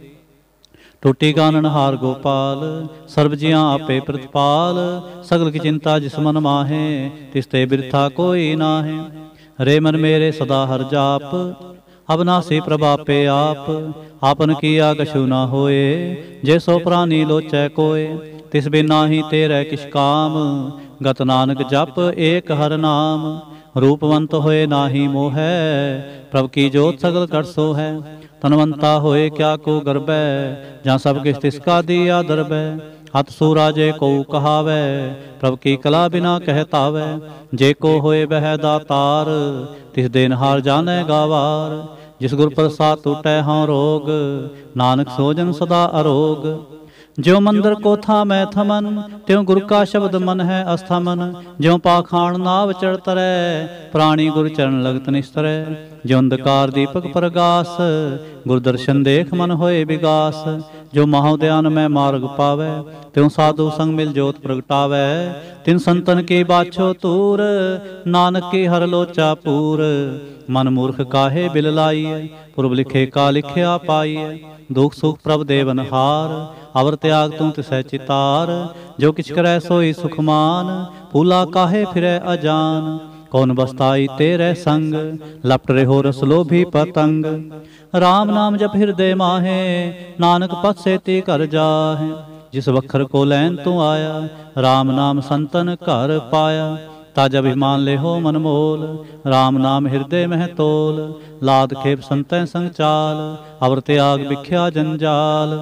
टोटी गानन हार गोपाल, सर्ब जियां आपे प्रतिपाल। सगल की चिंता जिस मन माहे, तिसते बिरथा कोई नाहे। रे मन मेरे सदा हर जाप, अविनाशी प्रभापे आप। आपन किया कछु न होए, जे सो प्राणी लोचै कोय। तिस बिन नाहि तेरै किछ काम, गत नानक जप एक हर नाम। रूपवंत होए नाहि मोहै, प्रभ की जोत सगल कर सो है। तनवंता होए क्या को गर्बै, जहाँ सब किछ तिसका दिया दरबै। हत सूराजे को कहावै, प्रभ की कला बिना कहतावै। जे को होए बह दातार, तिस देनहार जानै गावार। जिस गुर प्रसाद टूटै हाँ रोग, नानक सोजन सदा अरोग। ज्यों मंदिर को था मैं थमन, त्यों गुरु का शब्द मन है अस्थमन। ज्यों पाखाण नाव चढ़ तरै, प्राणी गुरु चरण लगत निस्तरै। ज्यों अंधकार दीपक प्रगास, गुरु दर्शन देख मन होए विगास। जो महाध्यान में मार्ग पावै, त्यों साधु संग मिल जोत प्रगटावै। तिन संतन की बाछो तूर, नानक की हर लोचा पूर। मन मूर्ख काहे बिल लाइए, पूर्व लिखे का लिखिया पाइए। दुख सुख प्रभ देवन हार, अवर त्याग तू तिसै चितार। जो किछ करै सोई सुखमान, भूला काहे फिरै अजान। कौन बसताई तेरे संग, लपट रहो रस लोभी पतंग। राम नाम जप हृदय माहे, नानक पथ से ती कर जाहे। जिस वखर को लैन तू आया, राम नाम संतन घर पाया। ताज अभिमान ले हो मन मोल, राम नाम हृदय मह तोल। लाद खेप संतै संग चाल, अवर त्याग बिख्या जंजाल।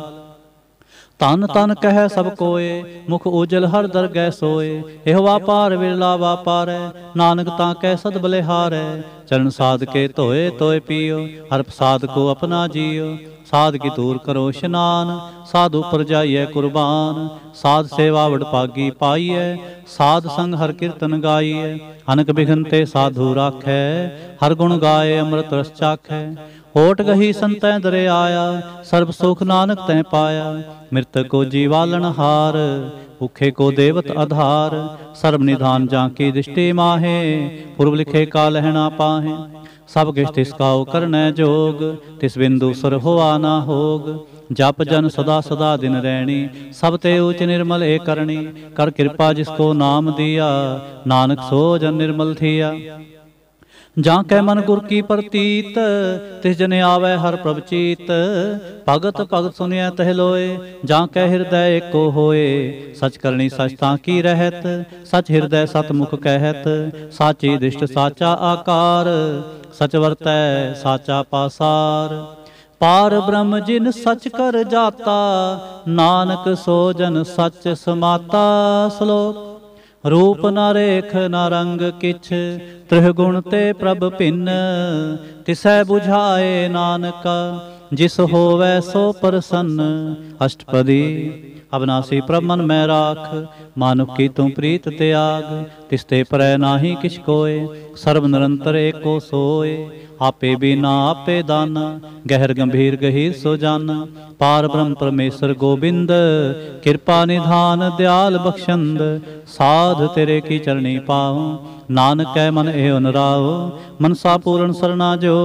तन तन कह सब कोय, मुख उजल हर दर गै सोए। एह वापार विरला वापारै, नानक ताकै सद बलिहारै। चरण साध के धोए तोय पियो, हर प्रसाद को अपना जियो। साध की दूर करो स्नान, साधु पर जाइए कुर्बान। साध सेवा वड पागी पाइए, साध संग हर कीर्तन गाइए। अनक बिघन ते साधु राखै, हर गुण गाए अमृत रस चाखै। होट गही संतै दरे आया, सर्ब सुख नानक तै पाया। मृतक को जीवालन हार, भूखे को देवत आधार। सर्व निधान जाकी दृष्टि माहे, पूर्व लिखे का लहना पाहे। सब किछ तिसका करनै जोग, तिस बिंदु सुर होआ ना होग। जप जन सदा सदा दिन रैणी, सब ते ऊच निर्मल ए करणी। कर कृपा जिसको नाम दिया, नानक सो जन निर्मल थिया। जां कै मन गुर की प्रतीत, तिस जने आवे हर प्रभ चीत। भगत भगत सुनिया तह लोए, जां कै हृदय एको होए। सच करनी सचता की रहत, सच हृदय सतमुख कहत। साची दृष्ट साचा आकार, सच वर्तै साचा पासार। पार ब्रह्म जिन सच कर जाता, नानक सो जन सच समाता। श्लोक। रूप न रेख न रंग किछ, त्रिगुण ते प्रभ भिन्न। तिसै बुझाए नानका, जिस होवै सो प्रसन्न। अष्टपदी। अविनाशी प्रभ मन में राख, मानुख की तू प्रीत त्याग। तिसते परै नाहि किछ कोय, सर्व निरंतर एको सोय। आपे बिना आपे दाना, गहर गंभीर गहीर सो जाना। पार ब्रह्म परमेश्वर गोबिंद, कृपा निधान दयाल बख्शंद। साध तेरे की चरणी पाऊँ, नानक कै मन एहो नराओ। मनसा पूर्ण सरना जोग,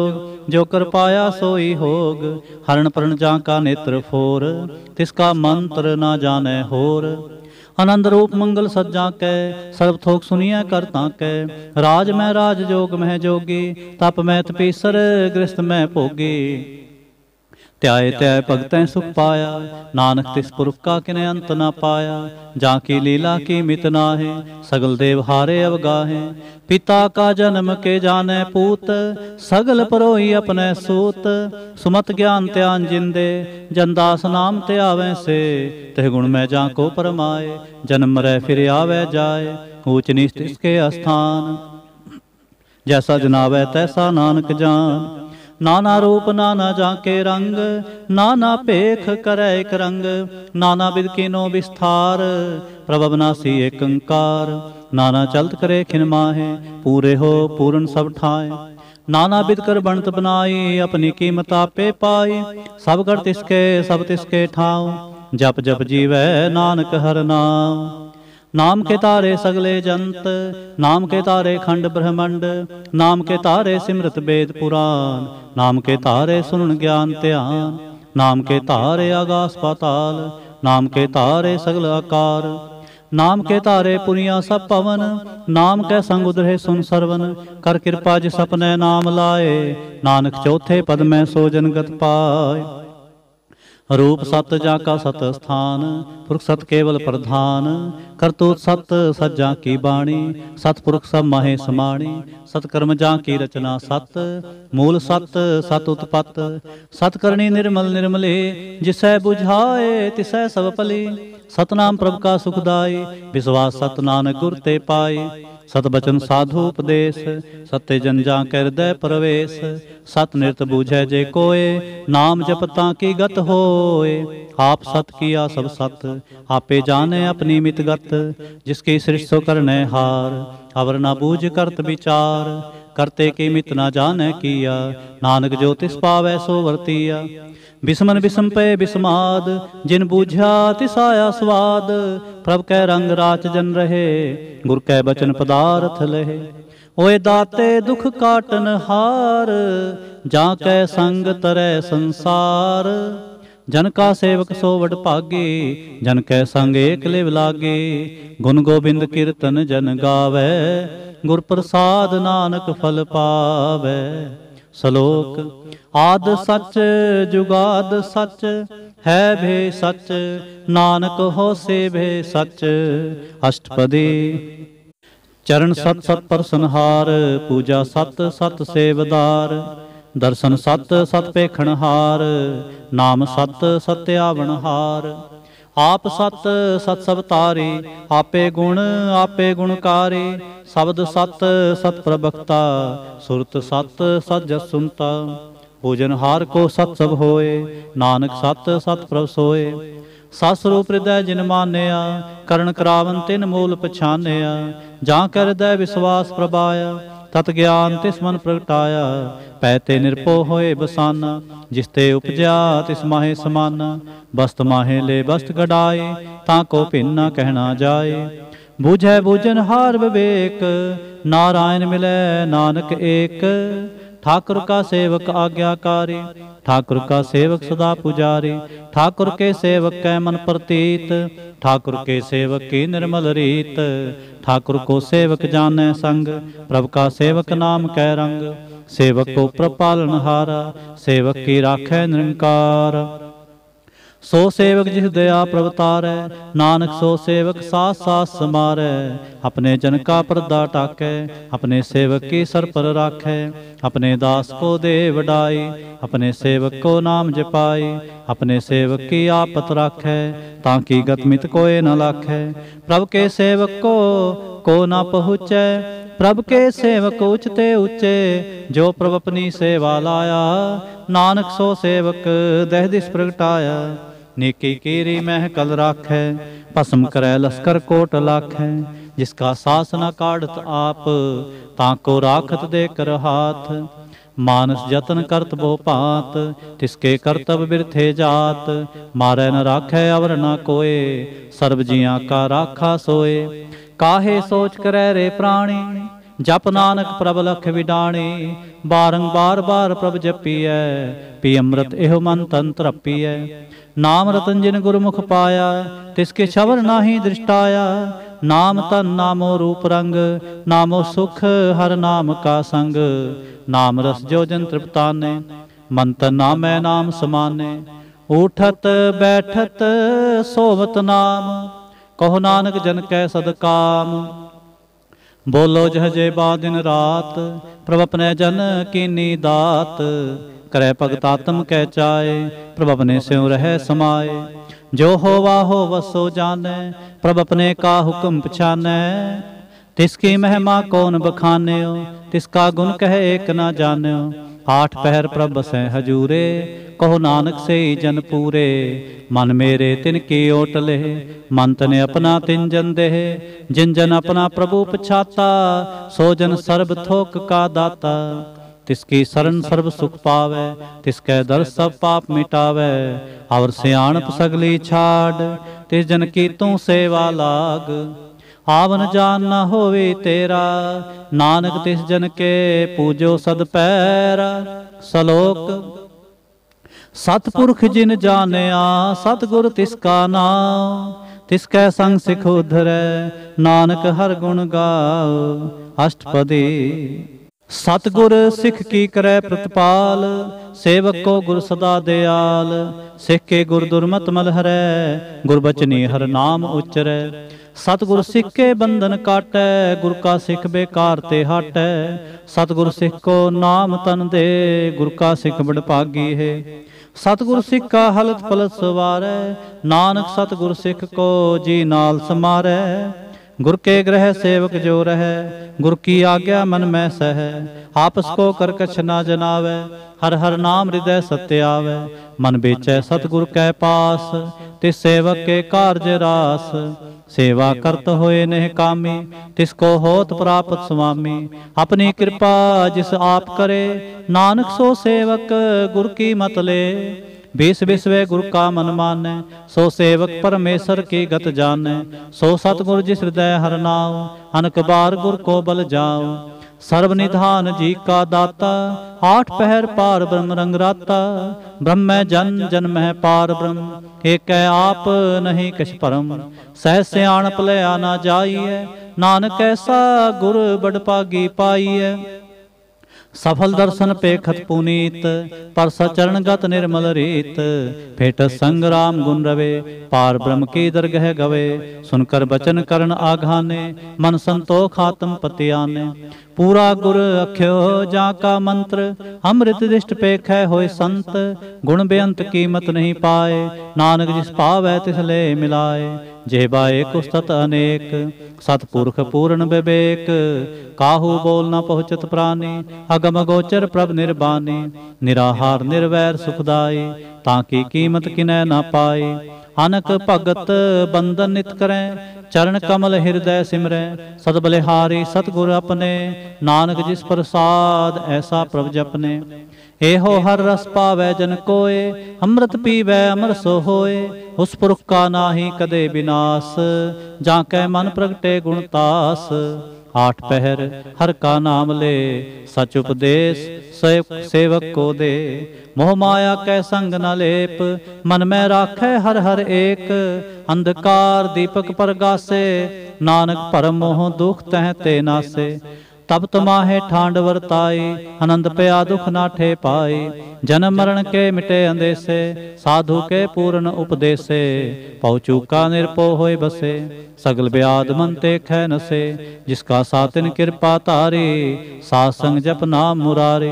जो कर पाया सोई होग। हरण परण जाका नेत्र फोर, तिसका मंत्र ना जाने होर। आनंद रूप मंगल सज्जा कै, सर्व थोक सुनिया करता कै। राज मैं राज जोग मह जोगी, तप मैं तपीसर गृहस्थ मैं भोगी। त्याय त्याय भगतैं सुख पाया, नानक तिस पुरख का किने अंत ना पाया। जाकी लीला की मित नाहे, सगल देव हारे अवगाहे। पिता का जन्म के जाने पूत, सगल परोही अपने सूत। सुमत ज्ञान त्यान जिंदे, जनदास नाम ते आवे से। तह गुण में जाको परमाए, जन्म मरै फिर आवे जाए। ऊच नीच इसके अस्थान, जैसा जनावै तैसा नानक जान। नाना रूप नाना जाके रंग, नाना पेख करे एक रंग। नाना बिद कीनो विस्तार, प्रभु अविनाशी एक अंकार। नाना चलत करे खिन माहे, पूरे हो पूर्ण सब ठाए। नाना बिद कर बनत बनाई, अपनी कीमत आपे पाई। सब कर तिसके सब तिसके ठाव, जप जप जीवै नानक हर नाम। नाम के तारे सगले जंत, नाम के तारे खंड ब्रह्मंड। नाम के तारे सिमरत वेद पुराण, नाम के तारे सुन ज्ञान ध्यान। नाम के तारे आकाश पाताल, नाम के तारे सगल आकार। नाम के तारे पुनिया सब पवन, नाम के संग उधरे सुन सरवन। कर कृपा जिस अपने नाम लाए, नानक चौथे पद में सो जन गत पाए। रूप सत जाका सत स्थान, पुरख सत केवल प्रधान। करतूत सत सज्जा की बाणी, सतपुरख सब माहे समाणी। सतकर्म जा की रचना सत, मूल सत सत उत्पत। सतकरणी निर्मल निर्मले, जिसै बुझाए तिसै सब पली। सतनाम प्रभु का सुखदाई, विश्वास सत नानक गुर ते पाई। सत बचन साधु उपदेश, सत्य जन जा के हृदय प्रवेश। सत निरत बूझै जे कोय, नाम जपता की गत होए। आप सत किया सब सत, आपे जाने अपनी मित गत। जिसकी सृष्टि सो करने हार, अवर न बूझ करत विचार। करते की मित न जाने किया, नानक जो तिस पावै सो वर्तिया। बिस्मन बिस्म पे बिस्माद, जिन बूझा तिस आया स्वाद। प्रभ कै रंग राच जन रहे, गुर कै बचन पदार्थ लहे। ओए दाते दुख काटन हार, जाकै संग तरै संसार। जन का सेवक सो वड भागे, जन कै संग एक लिव लागे। गुण गोबिंद कीर्तन जन गावै, गुर प्रसाद नानक फल पावै। श्लोक आद सच जुगाद सच, है भे सच नानक होसे भे सच। अष्टपदी चरण सत सत परसनहार, पूजा सत सत सेवदार। दर्शन सत सत पेखणहार, नाम सत सत्यावनहार। आप सत सत सब तारी, आपे गुणकारी। शब्द सत सत प्रवक्ता, सुरत सत सत जस सुनता। पूजनहार को सत सब होए, नानक सत सत प्रभ सोए। सस रूप हृदय जिन मानिया, करण करावन तिन मूल पछानिया। जा कर हृदय विश्वास प्रभाया, तत ज्ञान तिस मन प्रगटाया। पैते निरपो होए बसाना, जिसते उपजा तिस माहे समाना। बस्त माहे ले बस्त गड़ाए, ताको भिन्न न कहना जाए। बूझै बूझन हार विवेक, नारायण मिलै नानक एक। ठाकुर का सेवक आज्ञाकारी, ठाकुर का सेवक सदा पुजारी। ठाकुर के सेवक कै मन प्रतीत, ठाकुर के सेवक की निर्मल रीत। ठाकुर को सेवक जाने संग, प्रभु का सेवक नाम कै रंग। सेवक को प्रपालनहारा, सेवक की राखै निरंकार। सो सेवक जिस दया प्रभतारै, नानक सो सेवक सास सास समारै। अपने जन का पर्दा टाकै, अपने सेवक की सर पर राखै। अपने दास को दे वडाई, अपने सेवक को नाम जपाई। अपने सेवक की आपत राखै, ताकि गतमित कोय न लाखै। प्रभु के सेवक को न पहुँचै, प्रभु के सेवक उचते ऊंचे। जो प्रभु अपनी सेवा लाया, नानक सो सेवक दह दिस प्रगटाया। नेकी कीरी मह कल राखै, भस्म करै लश्कर कोट लाखै। जिसका सास न काढ़त आप, ताको राखत दे कर हाथ। मानस जतन करत बो भांत, तिसके करतब बिरथे जात। मारै न राखै अवर न कोय, सर्व जियां का राखा सोए। काहे सोच करै रे प्राणी, जप नानक प्रभ लख विडाणी, बारंबार बार प्रभ जपीਐ, पी अमृत एहो मन तन तरपीਐ। नाम रतन जिन गुरमुख पाया, तिसके छवर नाहि दृष्टाया। नाम तन नामो रूप रंग, नामो सुख हर नाम का संग। नाम रस जो जन तृप्ताने, मन तन नामै नाम समाने। उठत बैठत सोवत नाम, कहो नानक जन कै सदकाम। बोलो जहजे बा दिन रात, प्रभ अपने जन कीनी दात। करे भगत आत्म कै चाए, प्रभ अपने स्यों रह समाए। जो होवा हो वसो जाने, प्रभ अपने का हुक्म पछानै। तिसकी महिमा कौन बखान्यो, तिसका गुण कह एक न जान्यो। आठ पहर प्रभ बसै हजूरे, कहो नानक से जन पूरे। मन मेरे तिनकी ओट ले, मन तने अपना तिन जन देह। जिन जन अपना प्रभु पछाता, सो जन सर्ब थोक का दाता। तिसकी शरण सर्व सुख पावै, तिसकै दर सब पाप मिटावै। और सियाणप सगली छाड़, तिस जन की तू सेवा लाग। आवन जान न होवे तेरा, नानक तिस जन के पूजो सद पैरा। सलोक सतपुरख जिन जानिया, सतगुर तिसका नाम। तिसकै संग सिख उधरै, नानक हर गुण गाओ। अष्टपदी सतगुर सिख की करे प्रतिपाल, सेवक को गुर सदा दयाल। सिख के गुर दुर्मत मल हरै, गुरबचनी हर नाम उच्चरै। सतगुर सिख के बंधन काटै, गुर का सिख बेकार ते हटै। सतगुर सिख को नाम तन दे, गुर का सिख बड़ भागी है। सतगुर सिख का हलत पलत सवारै, नानक सतगुर सिख को जी नाल समारै। गुर के ग्रह सेवक जो रहे, गुर की आज्ञा मन में सह। आपस को कर कछ ना जनावै, हर हर नाम हृदय सत्य आवे। मन बेचै सतगुर कै पास, तिस सेवक के कार्य रास। सेवा करत होए नेह कामी, तिसको होत प्राप्त स्वामी। अपनी कृपा जिस आप करे, नानक सो सेवक गुर की मत ले। बीस बिसवे गुर का मन मानै, सो सेवक परमेश्वर की गत जानै। सो सतगुर जिस हृदय हर नाव, अनक बार गुर को बल जाओ। सर्वनिधान जी का दाता, आठ पहर पार ब्रह्म रंग राता। ब्रह्म जन जन मह पार ब्रह्म, एक आप नहीं कछ परम। सह सियाणप ले आना जाइए, नानक ऐसा गुर बड़ पागी पाइए। सफल दर्शन पेखत पुनीत, पर सचरण गत निर्मल रीत। भेट संग राम गुण रवे, पार ब्रह्म की दरगह गवे। सुनकर बचन करण आघाने, मन संतोख आत्म पति आने। पूरा गुर अख्यो जा का मंत्र, अमृत दृष्ट पेख होय संत। गुण बेअंत कीमत नहीं पाए, नानक जिस पावै तिस ले मिलाए। जेबा एक उस्तत अनेक, सतपुरख पूर्ण विवेक। काहू बोल न पहुँचत प्राणी, अगम गोचर प्रभ निर्बानी। निराहार निर्वैर सुखदाई, ताकि कीमत किनै न पाई। अनक भगत बंदन नित करें, चरण कमल हृदय सिमरै। सद बलिहारी सतगुर अपने, नानक जिस प्रसाद ऐसा प्रभ जपने। एहो हर रस पावै जन कोय, अमृत पीवै अमर सो होय। उस पुरख का नाहि कदे विनाश, जाकै मन प्रगटे गुणतास। आठ पहर हर का नाम ले, सच उपदेश सेवक को दे। मोह माया कै संग न लेप, मन में राखै हर हर एक। अंधकार दीपक परगासे, नानक परम मोह दुख तह ते नासे। तब तमाहे ठांड वरताई, आनंद पया दुख नाठे पाई। जन्म मरण के मिटे अंदेसे, साधु के पूर्ण उपदेसे। पहुँचू का निरपो होय बसे, सगल ब्याद मन ते खै नसे। जिसका सातिन कृपा तारी, सात संग जप नाम मुरारी।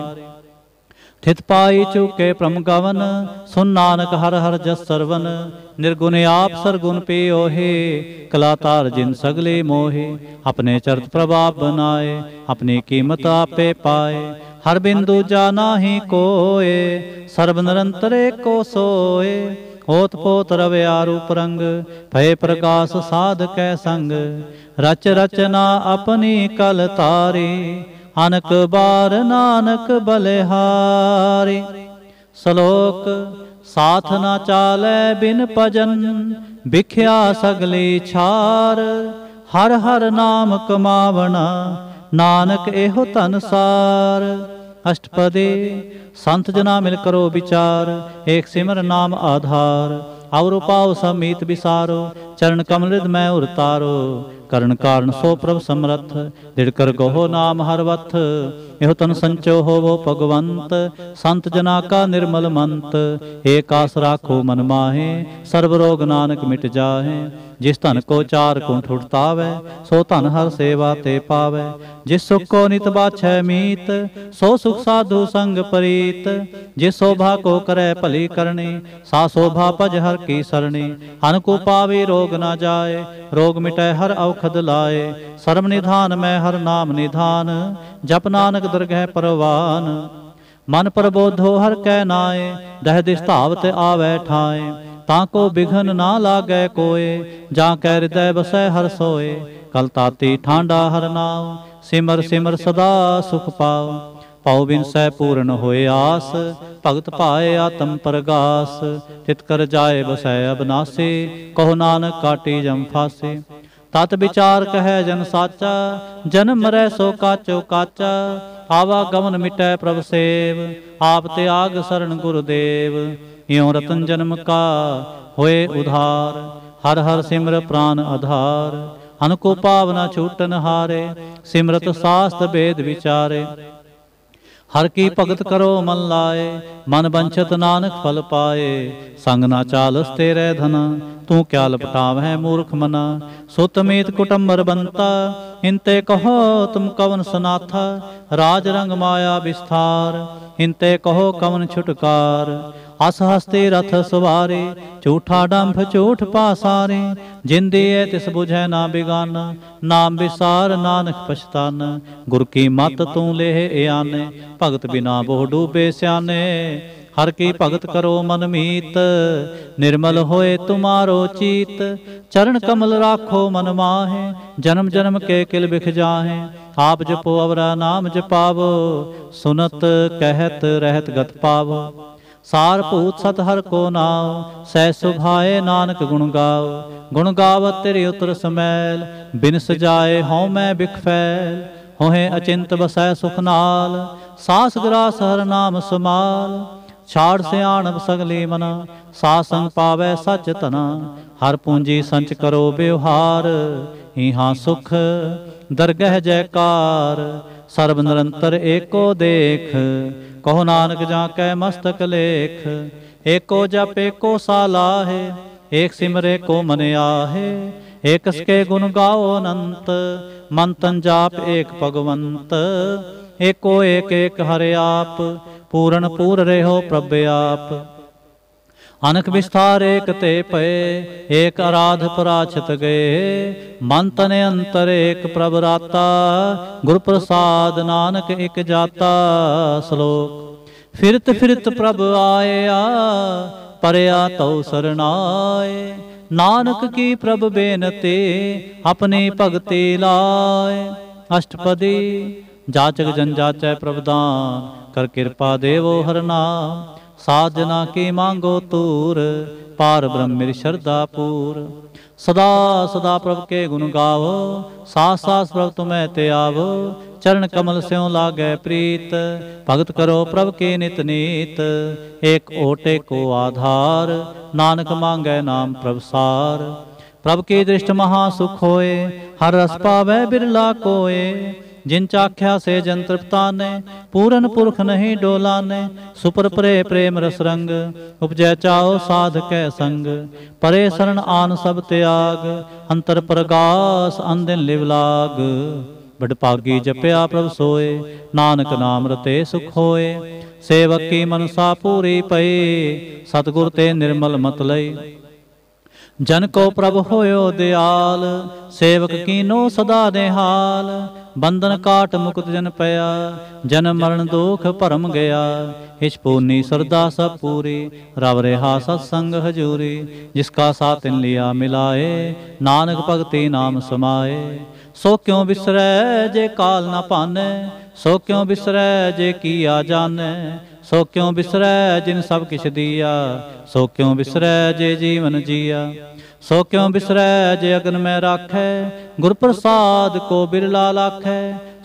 थित पाई चूके प्रम गवन, सुन नानक हर हर जस सरवन। निर्गुण आप सरगुण पियो हे, कलातार जिन सगले मोहे। अपने चरित प्रभाव बनाए, अपनी कीमत आपे पाए। हर बिंदु जाना ही कोय, सर्व निरंतरे को सोए। होत पोत रवे आरूप रंग, भय प्रकाश साध कै संग। रच रचना अपनी कल तारी, अनक बार नानक बलिहारी। श्लोक साथ न चालै बिन भजन, बिख्या सगली छार। हर हर नाम कमावना, नानक एहो धन सार। अष्टपदी संत जना मिल करो विचार, एक सिमर नाम आधार। और पाओ समीत विसारो, चरण कमल मैं उरतारो। करण कारण सो प्रभ समरथ, दृढ़ कर गहो नाम हर वथ। एहो तन संचो होवो भगवंत, संत जना का निर्मल मंत। एक आस राखो मन माहे, सर्व रोग नानक मिट जाहे। जिस धन को चार कुंठ उठतावै, सो धन हर सेवा ते पावै। जिस सुख को नित बाछै मीत, सो सुख साधु संग प्रीत। जिस शोभा को करे भली करनी, सा शोभा भज हर की सरणी। अन को पावे रोग न जाए, रोग मिटै हर औखद लाए। सर्व निधान मैं हर नाम निधान, जप नानक दरगह परवान। मन प्रबोधो हर कै नाए, दह दिस धावत आवै ठाए। ताको बिघन ना लागै कोय, जा कै हृदय बसै हर सोए। कल ताती ठांडा हर नाव, सिमर सिमर सदा सुख पाओ। पाओ बिन सै पूर्ण होए आस, भगत पाए आत्म परगास। तित कर जाए बसै अबनासी, कहो नानक काटी जम फांसी। तत विचार कहे जन साचा, जन्म मरै सो काचो काचा। आवागमन मिटै प्रभ सेव, आप त्याग शरण गुरुदेव। यों रतन जन्म का होए उधार, हर हर सिमर प्राण आधार। अनको पावना छूटन हारे, सिमरत शास्त्र वेद विचारे। हर की भगत करो मन लाए, मन बंछत नानक फल पाए। संग ना चालस तेरे धना, तू क्या लपटावै मूर्ख मना। सुत मीत कुटुम्बर बनता, इनते कहो तुम कवन सनाथा। राज रंग माया विस्तार, इनते कहो कवन छुटकार। अस हस्ते रथ सवारे, झूठा डंभ झूठ पासारे। जिंदी है तिस बुझै ना बिगाना, नाम विसार नानक पछताना। गुर की मत तू लेह आने, भगत बिना बोह डूबे स्याने। हर की भगत करो मन मीत, निर्मल होए तुम्हारो चीत। चरण कमल राखो मन माहे, जन्म जन्म के किल बिख जाहे। आप जपो अवरा नाम जपावो, सुनत कहत रहत गत पावो। सार भूत सत हर को नाव, सह सुभाए नानक गुण गाओ। गुण गावत तेरे उतर समैल, बिन सजाए हों मैं बिख फैल। होहे अचिंत बसै सुख नाल, सास ग्रास हर नाम समाल। छाड़ सियाणप सगली मना, सासंग पावै सच तना। हर पूंजी संच करो व्यवहार, इहाँ सुख दरगह जयकार। सर्व निरंतर एको देख, कहो नानक जाकै मस्तक लेख। एको जप एको सालाहे, एक सिमरे को मन आहे। एक के गुण गाओ अनंत, मन तन जाप एक भगवंत। एको एक एक हरे आप, पूरन पूर रहो प्रभ आप। अनक विस्तार एक ते पए, एक आराध पराछत गए। मन तन अंतर एक प्रभ राता, गुर प्रसाद नानक एक जाता। श्लोक फिरत फिरत प्रभ आया, परया तौ सरनाए। नानक की प्रभ बेनते, अपनी भगति लाए। अष्टपदी जाचक जन जाचै प्रभदान, कर कृपा देवो हर नाम। साधना की मांगो तूर, पार ब्रह्म मेरी श्रद्धा पूर। सदा सदा प्रभु के गुण गावो, सास सास प्रभु तुम्हें ते आवो। चरण कमल स्यों लागे प्रीत, भगत करो प्रभु के नित नीत। एक ओटे को आधार, नानक मांगे नाम प्रभु सार। प्रभु की दृष्टि महासुख होए, हर रस पावै बिरला कोय। जिन चाख्या से जन तृप्ताने, पूरन पुरख नहीं डोलाने। सुपर परे प्रेम रस रंग, उपजय चाओ साध कै संग। परे शरण आन सब त्याग, अंतर परगास अनदिन लिव लाग। बड़भागी जपया प्रभ सोए, नानक नाम रते सुख होए। सेवक की मनसा पूरी पई, सतगुर ते निर्मल मत लई। जन को प्रभ होयो दयाल, सेवक कीनो सदा निहाल। बंधन काट मुक्त जन पया, जन्म मरण दुख भरम गया। हिच पूर्णी श्रद्धा सब पूरी, रव रेहा सत्संग हजूरी। जिसका साथ इन लिया मिलाए, नानक भगति नाम समाए। सो क्यों बिसरै जे काल न पाने, सो क्यों बिसरै जे किया जाने। सो क्यों बिसरै जिन सब किछ दिया, सो क्यों बिसरै जे जीवन जिया। सो क्यों बिसरै जे अगन में राखै, गुर प्रसाद को बिरला लाखै।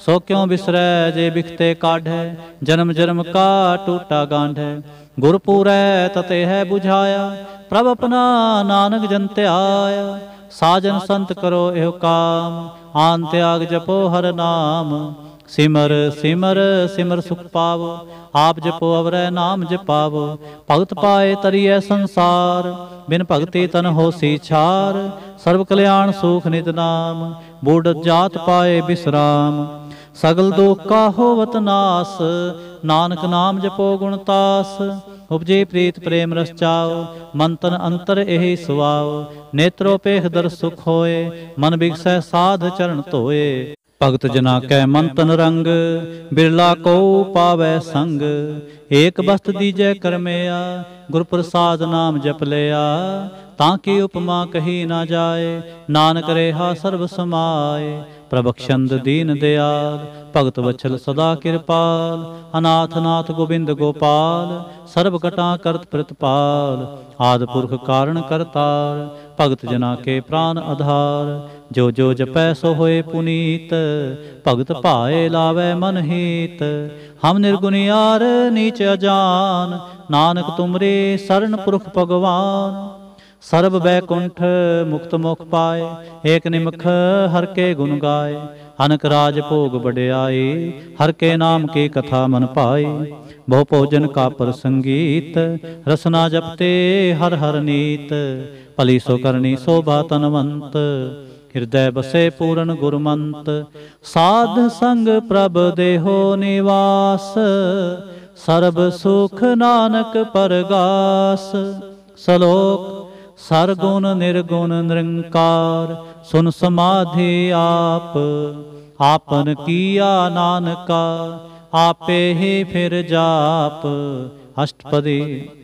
सो क्यों बिसरै जे बिखते काढ़ै, जन्म जन्म का टूटा गांढै। गुर पूरै तते है बुझाया, प्रभ अपना नानक जन त्याया। साजन संत करो एहो काम, आन त्याग जपो हर नाम। सिमर सिमर सिमर सुख पावो, आप जपो अवरै नाम जपावो। भगत पाए तरिए संसार, बिन भगति तन होसी छार। सर्व कल्याण सुख नित नाम, बूढ़ जात पाए विश्राम। सगल दुख का होवत नास, नानक नाम जपो गुणतास। उपजे प्रीत प्रेम रस चाओ, मन तन अंतर एहि सुवाओ। नेत्रोपेख दर सुख होए, मन बिगसै साध चरण धोए। भगत जना कै मन तन रंग, बिरला को पावै संग। एक बस्त दीजै करमेया, गुर प्रसाद नाम जप लिया। ताकि उपमा कही ना जाए, नानक रेहा सर्व समाए। प्रभक्षंद दीन दयाल, भगत वत्सल सदा कृपाल। अनाथ नाथ गोविंद गोपाल, सर्व घटा करत प्रतिपाल। आदि पुरख कारण करतार, भगत जना के प्राण आधार। जो जो जपै सो होए पुनीत, भगत भाए लावै मन हीत। हम निर्गुनियार नीच अजान, नानक तुमरे शरण पुरख भगवान। सर्ब बैकुंठ मुक्त मुख पाए, एक निमख हर के गुण गाए। अनक राज भोग बढ़ियाई, हर के नाम की कथा मन पाई। बहु भोजन का प्रसंगीत, रसना जपते हर हर नीत। भली सो करनी शोभा तनवंत, हृदय बसे पूरन गुरमंत। साध संग प्रभ देहो निवास, सर्ब सुख नानक परगास। सलोक सरगुण निर्गुण निरंकार, सुन समाधि आप। आपन किया नानका, आपे ही फिर जाप। अष्टपदी।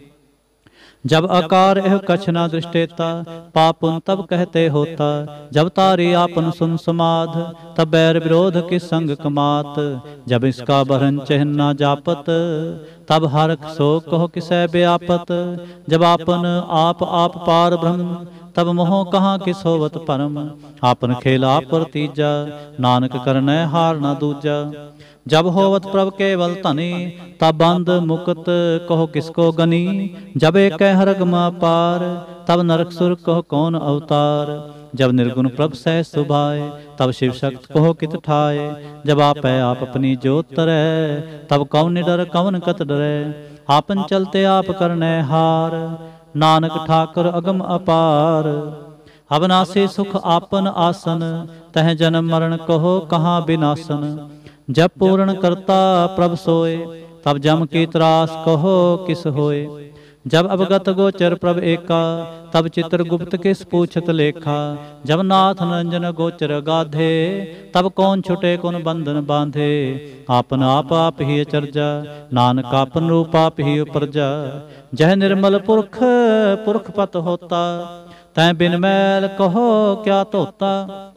जब आकार एह कछ न दृष्टेता, पापुन तब कहते होता। जब तारी आपन सुन समाध, तब बैर विरोध किस संग कमात। जब इसका बरन चहन न जापत, तब हर सो कहो किसै व्यापत। जब आपन आप पार ब्रह्म, तब मोह कहाँ किस होवत परम। आपन खेला पर तीजा, नानक करनै हार न दूजा। जब होवत प्रभ केवल धनी, तब बंद मुक्त कहो किसको गनी। जब एक हरगम पार, तब नरक सुर कहो कौन अवतार। जब निर्गुण प्रभ सह सुभाए, तब शिव शक्त कहो कित ठाए। जब आपै आप अपनी जोत तरै, तब कौन निडर कौन कत डरै। आपन चलते आप करनै हार, नानक ठाकुर अगम अपार। अविनाशी सुख आपन आसन, तह जन्म मरण कहो कहाँ बिनासन। जब पूर्ण करता प्रभ सोए, तब जम की त्रास कहो किस होए। जब अवगत गोचर प्रभ एका, तब चित्रगुप्त किस पूछत लेखा। जब नाथ निरंजन गोचर गाधे, तब कौन छुटे कौन बंधन बांधे। आपन आप ही अचरजा, नानक आपन रूप आप ही उपरजा। जह निर्मल पुरख पुरख पत होता, तै बिन मैल कहो क्या धोता।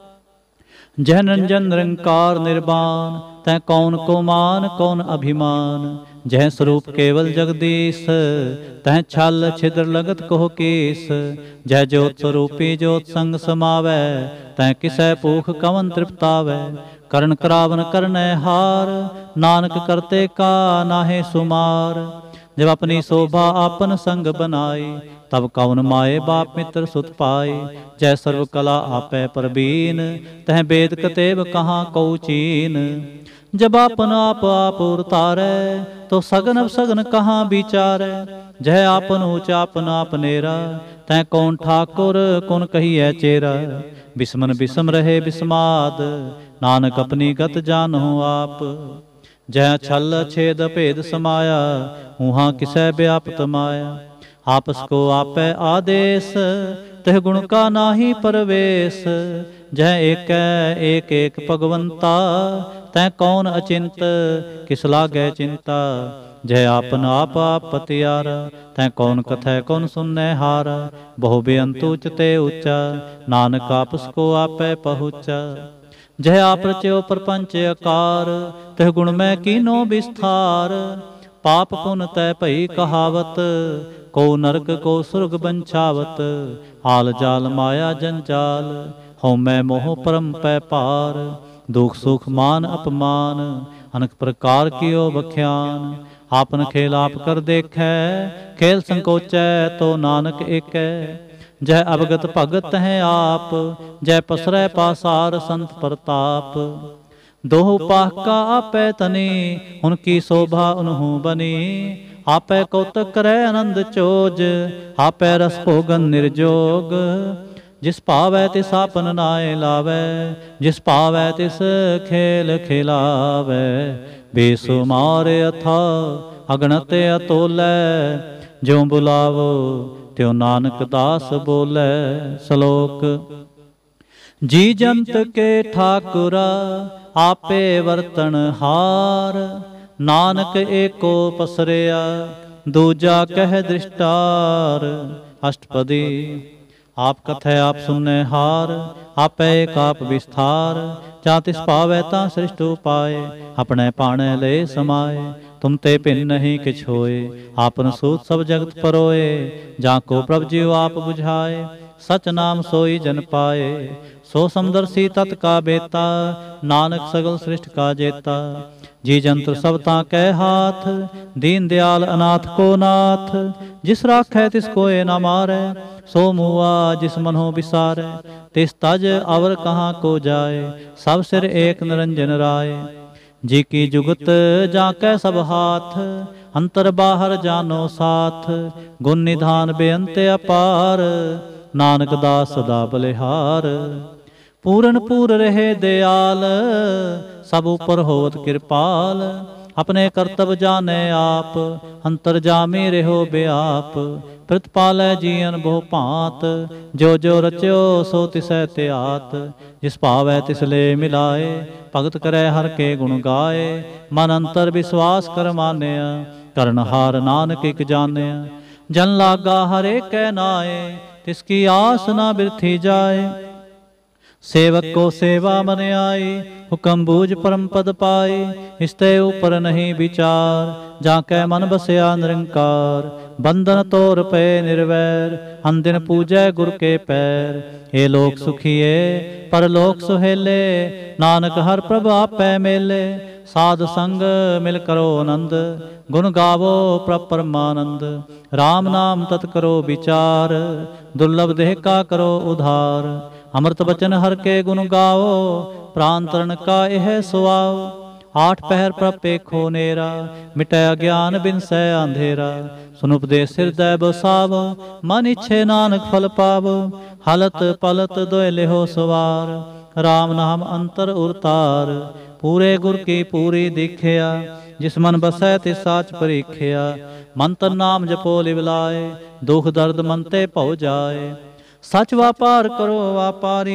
जह निरंजन निरंकार निर्वाण, तै कौन को मान कौन अभिमान। जह स्वरूप केवल जगदीश, तह छल छिद्र लगत कहो केस। जह ज्योत स्वरूपी ज्योत संग समावै, तह किसै भूख कवन तृप्तावै। करण करावन करनै हार, नानक करते का नाहे सुमार। जब अपनी शोभा आपन संग बनाई, तब कौन माए बाप मित्र सुत पाए। जय सर्व कला आपै परबीन, तह वेद कतेब कहाँ कऊ चीन। जब आपन आप उतारै, तो सगन सगन कहाँ विचारै। जय आपन ऊँच आपन आपनेरा, तै कौन ठाकुर कौन कहिए चेरा। बिस्मन बिस्म रहे बिस्माद, नानक अपनी गत जानहु आप। जय छल छेद भेद समाया, उहाँ किसै व्यापत माया। आपस को आपै आदेश, तह गुण का नाहि परवेश। जह एक एक भगवंता, तै कौन अचिंत किस लागै चिंता। जय आपन आप पतियारा, तै कौन कथै कौन सुननै हारा। बहु बेअंत उचते ऊंचा, नानक आपस को आपै पहुँचा। जय आप रच्यो प्रपंच आकार, तह गुण में कीनो विस्तार। पाप पुन तय भई कहावत, को नरक को सुरग बंछावत। आल जाल माया जंजाल, हਉ मैं मोह परम पै पार। दुख सुख मान अपमान, अनेक प्रकार कियो बख्यान। आपन खेल आप कर देखै, खेल संकोचै तो नानक एकै। जय अवगत भगत हैं आप, जय पसरै पासार संत प्रताप। दोह पाहका आपै तनी, उनकी शोभा उन्हूं बनी। आपै कौतक करै आनंद चोज, आपै रस भोगन निर्जोग। जिस पावै तिस आपन नाय लावै, जिस पावै तिस खेल खिलावै। बेसुमार अथा अगणत अतोलै, ज्यों बुलावो त्यों नानक दास बोलै। श्लोक। जी जंत के ठाकुरा, आपे वर्तन हार। नानक एको पसरिया, दूजा कह दृष्टार। अष्टपदी। आप कथै आप सुनने हार, आपै एक आप विस्तार। जा तिस पावै तां सृष्ट उपाय, अपने पाणे ले समाए। तुम ते भिन्न नहीं किछ होए, आपन सूत सब जगत परोए। जाको प्रभ जीव आप बुझाए, सच नाम सोई जन पाए। सो समदर्शी तत् का बेता, नानक सगल सृष्ट का जेता। जी जंत्र सब ताकै हाथ, दीन दयाल अनाथ को नाथ। जिस राखै तिस कोय न मारै, सो मुआ जिस मनो बिसारै। तिस तज अवर कहाँ को जाए, सब सिर एक निरंजन राय। जी की जुगत जाकै सब हाथ, अंतर बाहर जानो साथ। गुण निधान बेअंत अपार, नानक दास सदा बलिहार। पूरन पूर रहे दयाल, सब ऊपर होवत कृपाल। अपने कर्तव्य जाने आप, अंतर जामी रहो बेआप। प्रतिपालै जीवन बहु भांत, जो जो रच्यो सो तिसै त्यात। जिस भावै तिस ले मिलाए, भगत करै हर के गुण गाए। मन अंतर विश्वास कर मानया, करनहार नानक इक जानया। जन लागा हर एक कै नाए, तिसकी आस ना बिरथी जाए। सेवक को सेवा मन आई, हुक्म बूझ परम पद पाई। इसते ऊपर नहीं विचार, जाकै मन बसया निरंकार। बंधन तोर पे निर्वैर, अंदिन पूजै गुर के पैर। हे लोक सुखिए परलोक सुहेले, नानक हर प्रभ आपै मेले। साध संग मिल करो आनंद, गुण गावो प्रभ परमानंद। राम नाम तत् करो विचार, दुर्लभ देह का करो उधार। अमृत बचन हर के गुण गाओ, प्राण तरण का यह सुआओ। आठ पहर प्रभ पेखो नेरा, मिटै अज्ञान बिनसै अंधेरा। सुन उपदेश हृदय बसावो, मन इच्छे नानक फल पावो। हलत पलत दोय लेहो सवार, राम नाम अंतर उरतार। पूरे गुर की पूरी दीखिया, जिस मन बसै तिस साच परीखिया। मंत्र नाम जपो लिव लाए, दुख दर्द मन ते भौ जाए। सच व्यापार करो व्यापारी,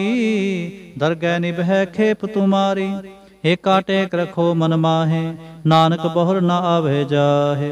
दरगह निभै खेप तुम्हारी। एका टेक रखो मन माहे, नानक बहुर न आवे जाहे।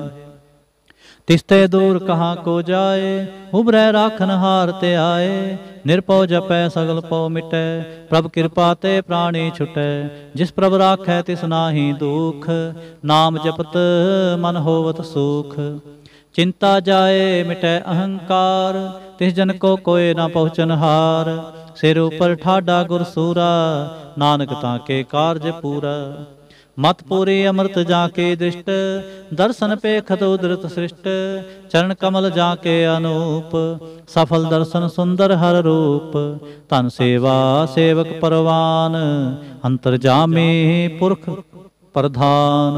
तिस्ते दूर कहाँ को जाए, उबरै राखन हार ते आए। निरपौ जपै सगल पौ मिटै, प्रभ कृपा ते प्राणी छुटै। जिस प्रभ राखै तिस नाहि दुख, नाम जपत मन होवत सुख। चिंता जाए मिटै अहंकार, तिस जन को कोय न पहुँचन हार। सिर ऊपर ठाडा गुर सूरा, नानक ताके कारज पूरा। मत पूरी अमृत जाके दृष्ट, दर्शन पेखत उदृत सृष्ट। चरण कमल जाके अनूप, सफल दर्शन सुंदर हर रूप। तन सेवा सेवक परवान, अंतर्जामी पुरख प्रधान।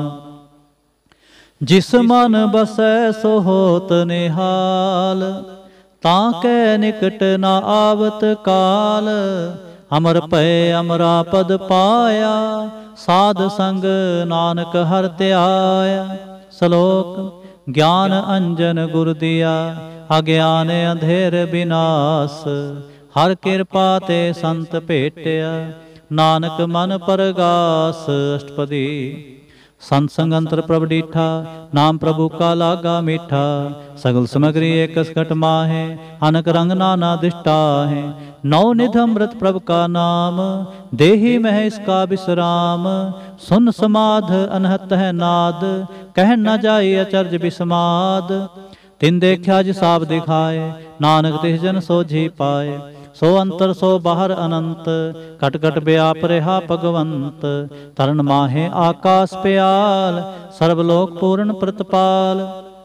जिस मन बसै सो होत निहाल, ताकै निकट न आवत काल। अमर पै अमरा पद पाया, साध संग नानक हर त्याया। श्लोक। ज्ञान अंजन गुर दिया, अज्ञान अंधेर विनाश। हर कृपा ते संत भेटिया, नानक मन परगास। अष्टपदी। संत संग अंतर प्रभ डीठा, नाम प्रभु का लागा मीठा। सगल सामग्री एक घट माहे, अनक रंग नाना दिष्टा है। नौ निध अमृत प्रभ का नाम, देही मह इसका विश्राम। सुन समाध अनहत है नाद, कह न जाई अचर्ज विस्माद। तिन देखा जिसाब दिखाए, नानक तिस जन सोझी पाए। सो अंतर सो बाहर अनंत, कट कट व्याप रहा भगवंत। तरन माहे आकाश प्याल, सर्वलोक पूर्ण प्रतपाल।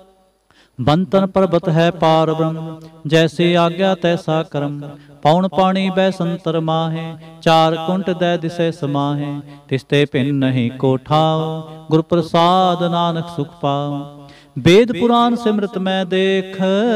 बंतन पर्वत है पार ब्रह्म, जैसी आज्ञा तैसा कर्म। पौन पानी बै संतर माहे, चार कुंट दै दिसे समाहे। तिसते भिन्न नहीं को ठाओ, गुर प्रसाद नानक सुख पाओ। वेद पुराण सिमरत मैं देख,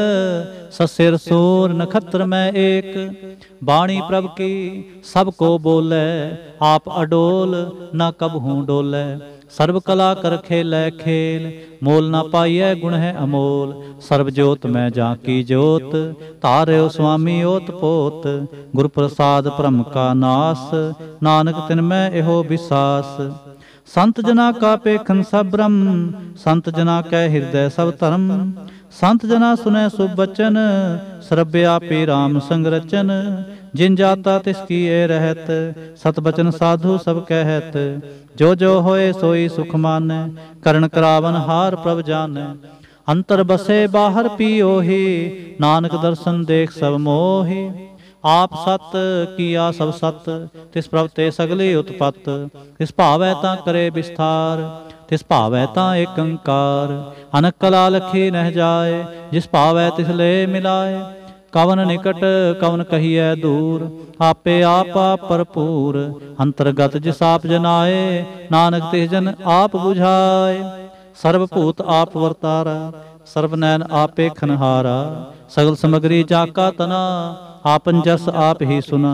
ससिर सूर नखत्र में एक। बाणी प्रभ की सबको बोले, आप अडोल न कबहूँ डोले। सर्व कला कर खेलै खेल, मोल ना पाइयै गुण है अमोल। सर्व जोत मैं जाकी जोत, तार्यो स्वामी ओत पोत। गुर प्रसाद परम का नास, नानक तिन मैं एहो विसास। संत जना का पेखन सब ब्रह्म, संत जना कै हृदय सब धर्म। संत जना सुनै शुभ बचन, श्रव्यापी राम संग रचन। जिन जाता तिसकी ए रहत, सत बचन साधु सब कहत। जो जो होए सोई सुख मानै, करण करावन हार प्रभ जानै। अंतर बसे बाहर पियोहि, नानक दर्शन देख सब मोहि। आप सत किया सब सत, तिस प्रभ ते सगली उत्पत। तिस भावै तां करे विस्तार, तिस भावै तां एक अंकार। अनक कला लखी नह जाए, जिस भावै तिस ले मिलाए। कवन निकट कवन कहिए दूर, आपे आपा भरपूर। अंतर्गत जिस आप जनाए, नानक तिस जन आप बुझाए। सर्वभूत आप वर्तारा, सर्वनैन आपे खनहारा। सगल समग्री जाका तना, आपन जस आप ही सुना।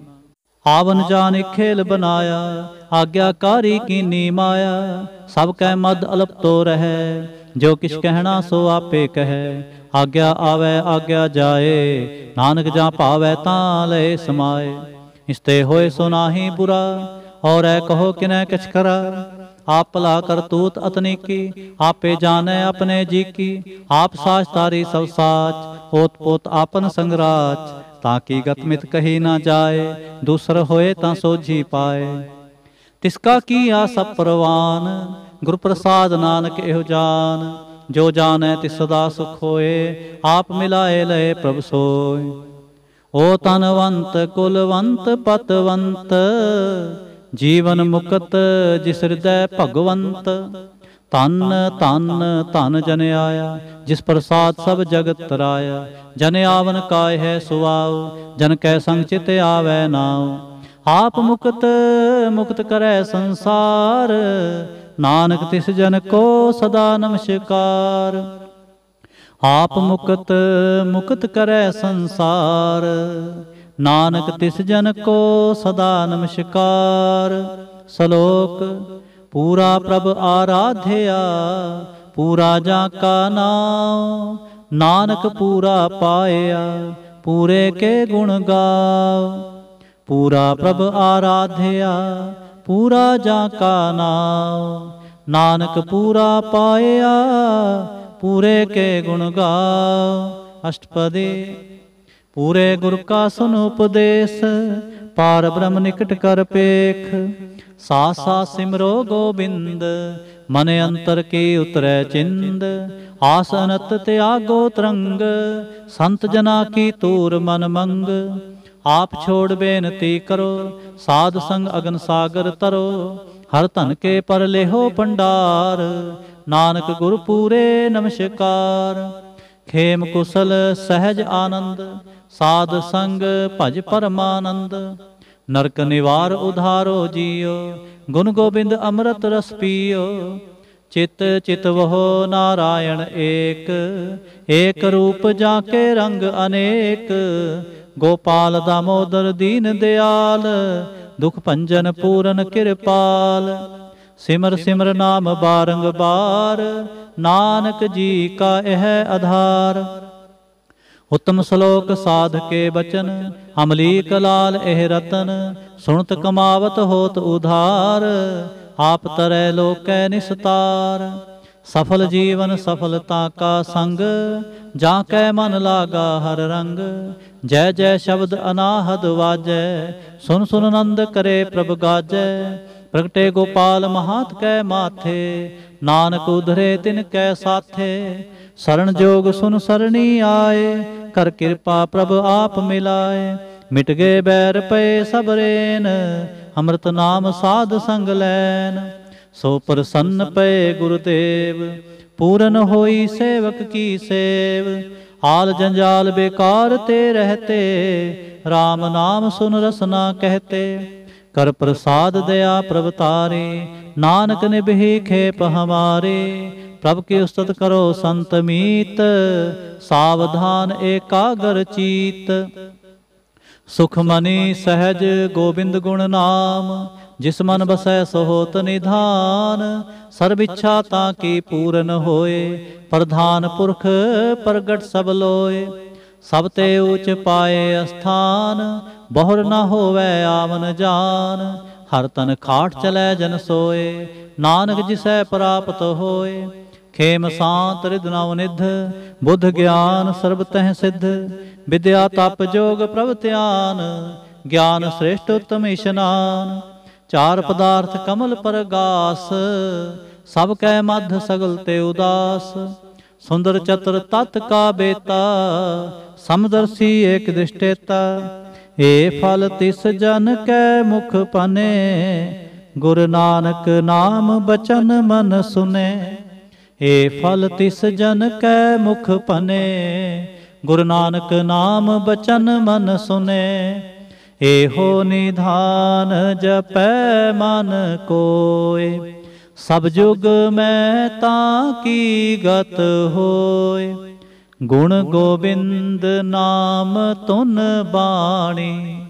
आवन जान खेल बनाया, आज्ञाकारी कीनी माया। सब कै मद अलप तो रहे, जो किछ कहना सो आपे कहे। आज्ञा आवे आज्ञा जाए, नानक जा भावै तां लय समाए। इसते होए सो नाहि बुरा, और ऐ कहो किनै किछ करा। आप भला करतूत अतनीकी, आपे जाने अपने जी की। आप साच तारी सब साच, ओत पोत आपन संगराच। ताकि गतमित कही ना जाए, दूसर होए तां सोझी पाए। तिसका किया सब परवान, गुर प्रसाद नानक एहो जान। जो जाने तिस सदा सुख होए, आप मिलाए लय प्रभ सोय। ओ तनवंत कुलवंत पतवंत, जीवन मुकत जिस हृदय भगवंत। धन धन धन जन आया, जिस प्रसाद सब जगत तराया। जन आवन काय है सुआव, जन कै संग चित आवे नाव। आप मुक्त मुक्त करे संसार, नानक तिस जन को सदा नमस्कार। आप मुक्त मुक्त करे संसार, नानक तिस जन को सदा नमस्कार। श्लोक पूरा प्रभ आराध्या, पूरा जाका नाम। नानक पूरा पाया, पूरे के गुण गाओ। पूरा प्रभ आराध्या, पूरा जाका नाम। नानक पूरा पाया, पूरे के गुण गाओ। अष्टपदी पूरे गुर का सुन उपदेश, पार ब्रह्म निकट कर पेख। सा सा सिमरो गोबिंद, मन अंतर की उतरै चिंद। आस अनत त्यागो तरंग, संत जना की तूर मन मंग। आप छोड़ बेनती करो, साध संग अगन सागर तरो। हर धन के पर लेहो भंडार, नानक गुर पूरे नमस्कार। खेम कुशल सहज आनंद, साध संग भज परमानंद। नरक निवार उधारो जियो, गुण गोबिंद अमृत रस पियो। चित चित वहो नारायण एक, एक रूप जाके रंग अनेक। गोपाल दामोदर दीन दयाल, दुख भंजन पूरन कृपाल। सिमर सिमर नाम बारंबार, नानक जी का यह आधार। उत्तम श्लोक साध के बचन, अमलीक लाल एह रतन। सुनत कमावत होत उधार, आप तरै लोकै निस्तार। सफल जीवन सफलता का संग, जाकै मन लागा हर रंग। जय जय शब्द अनाहद वाजै, सुन सुन नंद करे प्रभ गाजै। प्रगटे गोपाल महात कै माथे, नानक उधरे तिन कै साथे। शरण जोग सुन सरणी आए, कर कृपा प्रभ आप मिलाए। मिट गए बैर पे सब रेन, अमृत नाम साध संग लैन। सो प्रसन्न पे गुरुदेव, पूरन होई सेवक की सेव। आल जंजाल बेकार ते रहते, राम नाम सुन रसना कहते। कर प्रसाद दया प्रभतारे, नानक निभि खेप हमारे। प्रभ की उस्तत करो संत मीत, सावधान एकागर चीत। सुखमणि सहज गोबिंद गुण नाम, जिस मन बसै सो होत निधान। सर्व इच्छा ताकी पूरन होए, प्रधान पुरख प्रगट सब लोए। सब ते ऊच पाए अस्थान, बहुर न होवै आवन जान। हर तन खाट चलै जन सोए, नानक जिसै प्राप्त होए। खेम सांत रिद नवनिध, बुद्ध ज्ञान सर्ब तह सिद्ध। विद्या तप जोग प्रभ ध्यान, ज्ञान श्रेष्ठ उत्तम इशनान। चार पदार्थ कमल पर गास, सब कै मध्य सगल ते उदास। सुंदर चतुर तत् का बेता, समदर्शी एक दृष्टेता। ए फल तिस जन कै मुख पने, गुरु नानक नाम बचन मन सुने। ए फल तिस जन कै मुख पने, गुरु नानक नाम बचन मन सुने। एहो निधान जपै मन कोय, सब जुग में ताकी गत होय। गुण गोबिंद नाम तुन बाणी,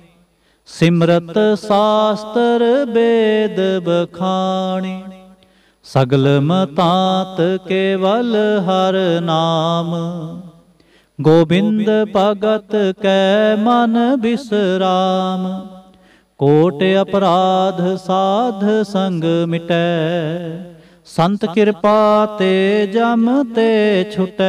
सिमरत शास्त्र वेद बखाणी। सगल मतात केवल हर नाम, गोबिंद भगत कै मन बिसराम। कोट अपराध साध संग मिटै, संत कृपा ते जम ते छुटै।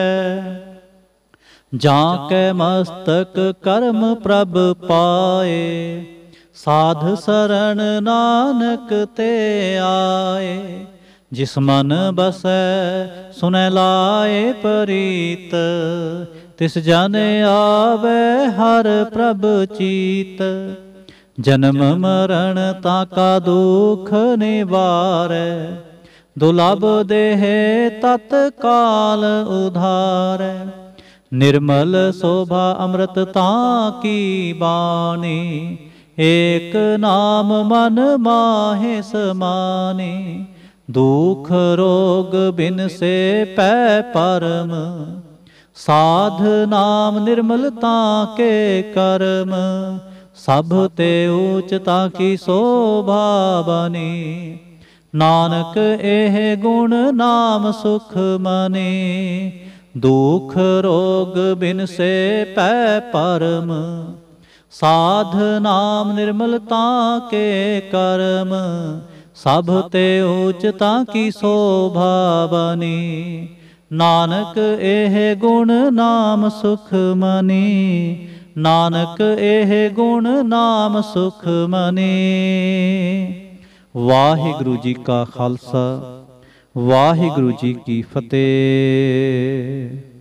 जाके मस्तक कर्म प्रभ पाए, साध शरण नानक ते आए। जिस मन बसै सुनै लाए प्रीत, तिस जन आवे हर प्रभ चीत। जन्म मरण ताका दुख निवारै, दुर्लभ देह तत्काल उधारै। निर्मल शोभा अमृत ताकी बानी, एक नाम मन माहे समानी। दुख रोग बिन से पै परम, साध नाम निर्मलता के कर्म। सब ते ऊचता की शोभा बनी, नानक एह गुण नाम सुख मनी। दुख रोग बिन से पै परम, साध नाम निर्मलता के कर्म। सब ते ऊचता की शोभा बनी, नानक एह गुण नाम सुख मनी। नानक एह गुण नाम सुख मनी। वाहिगुरु जी का खालसा, वाहिगुरु जी की फतेह।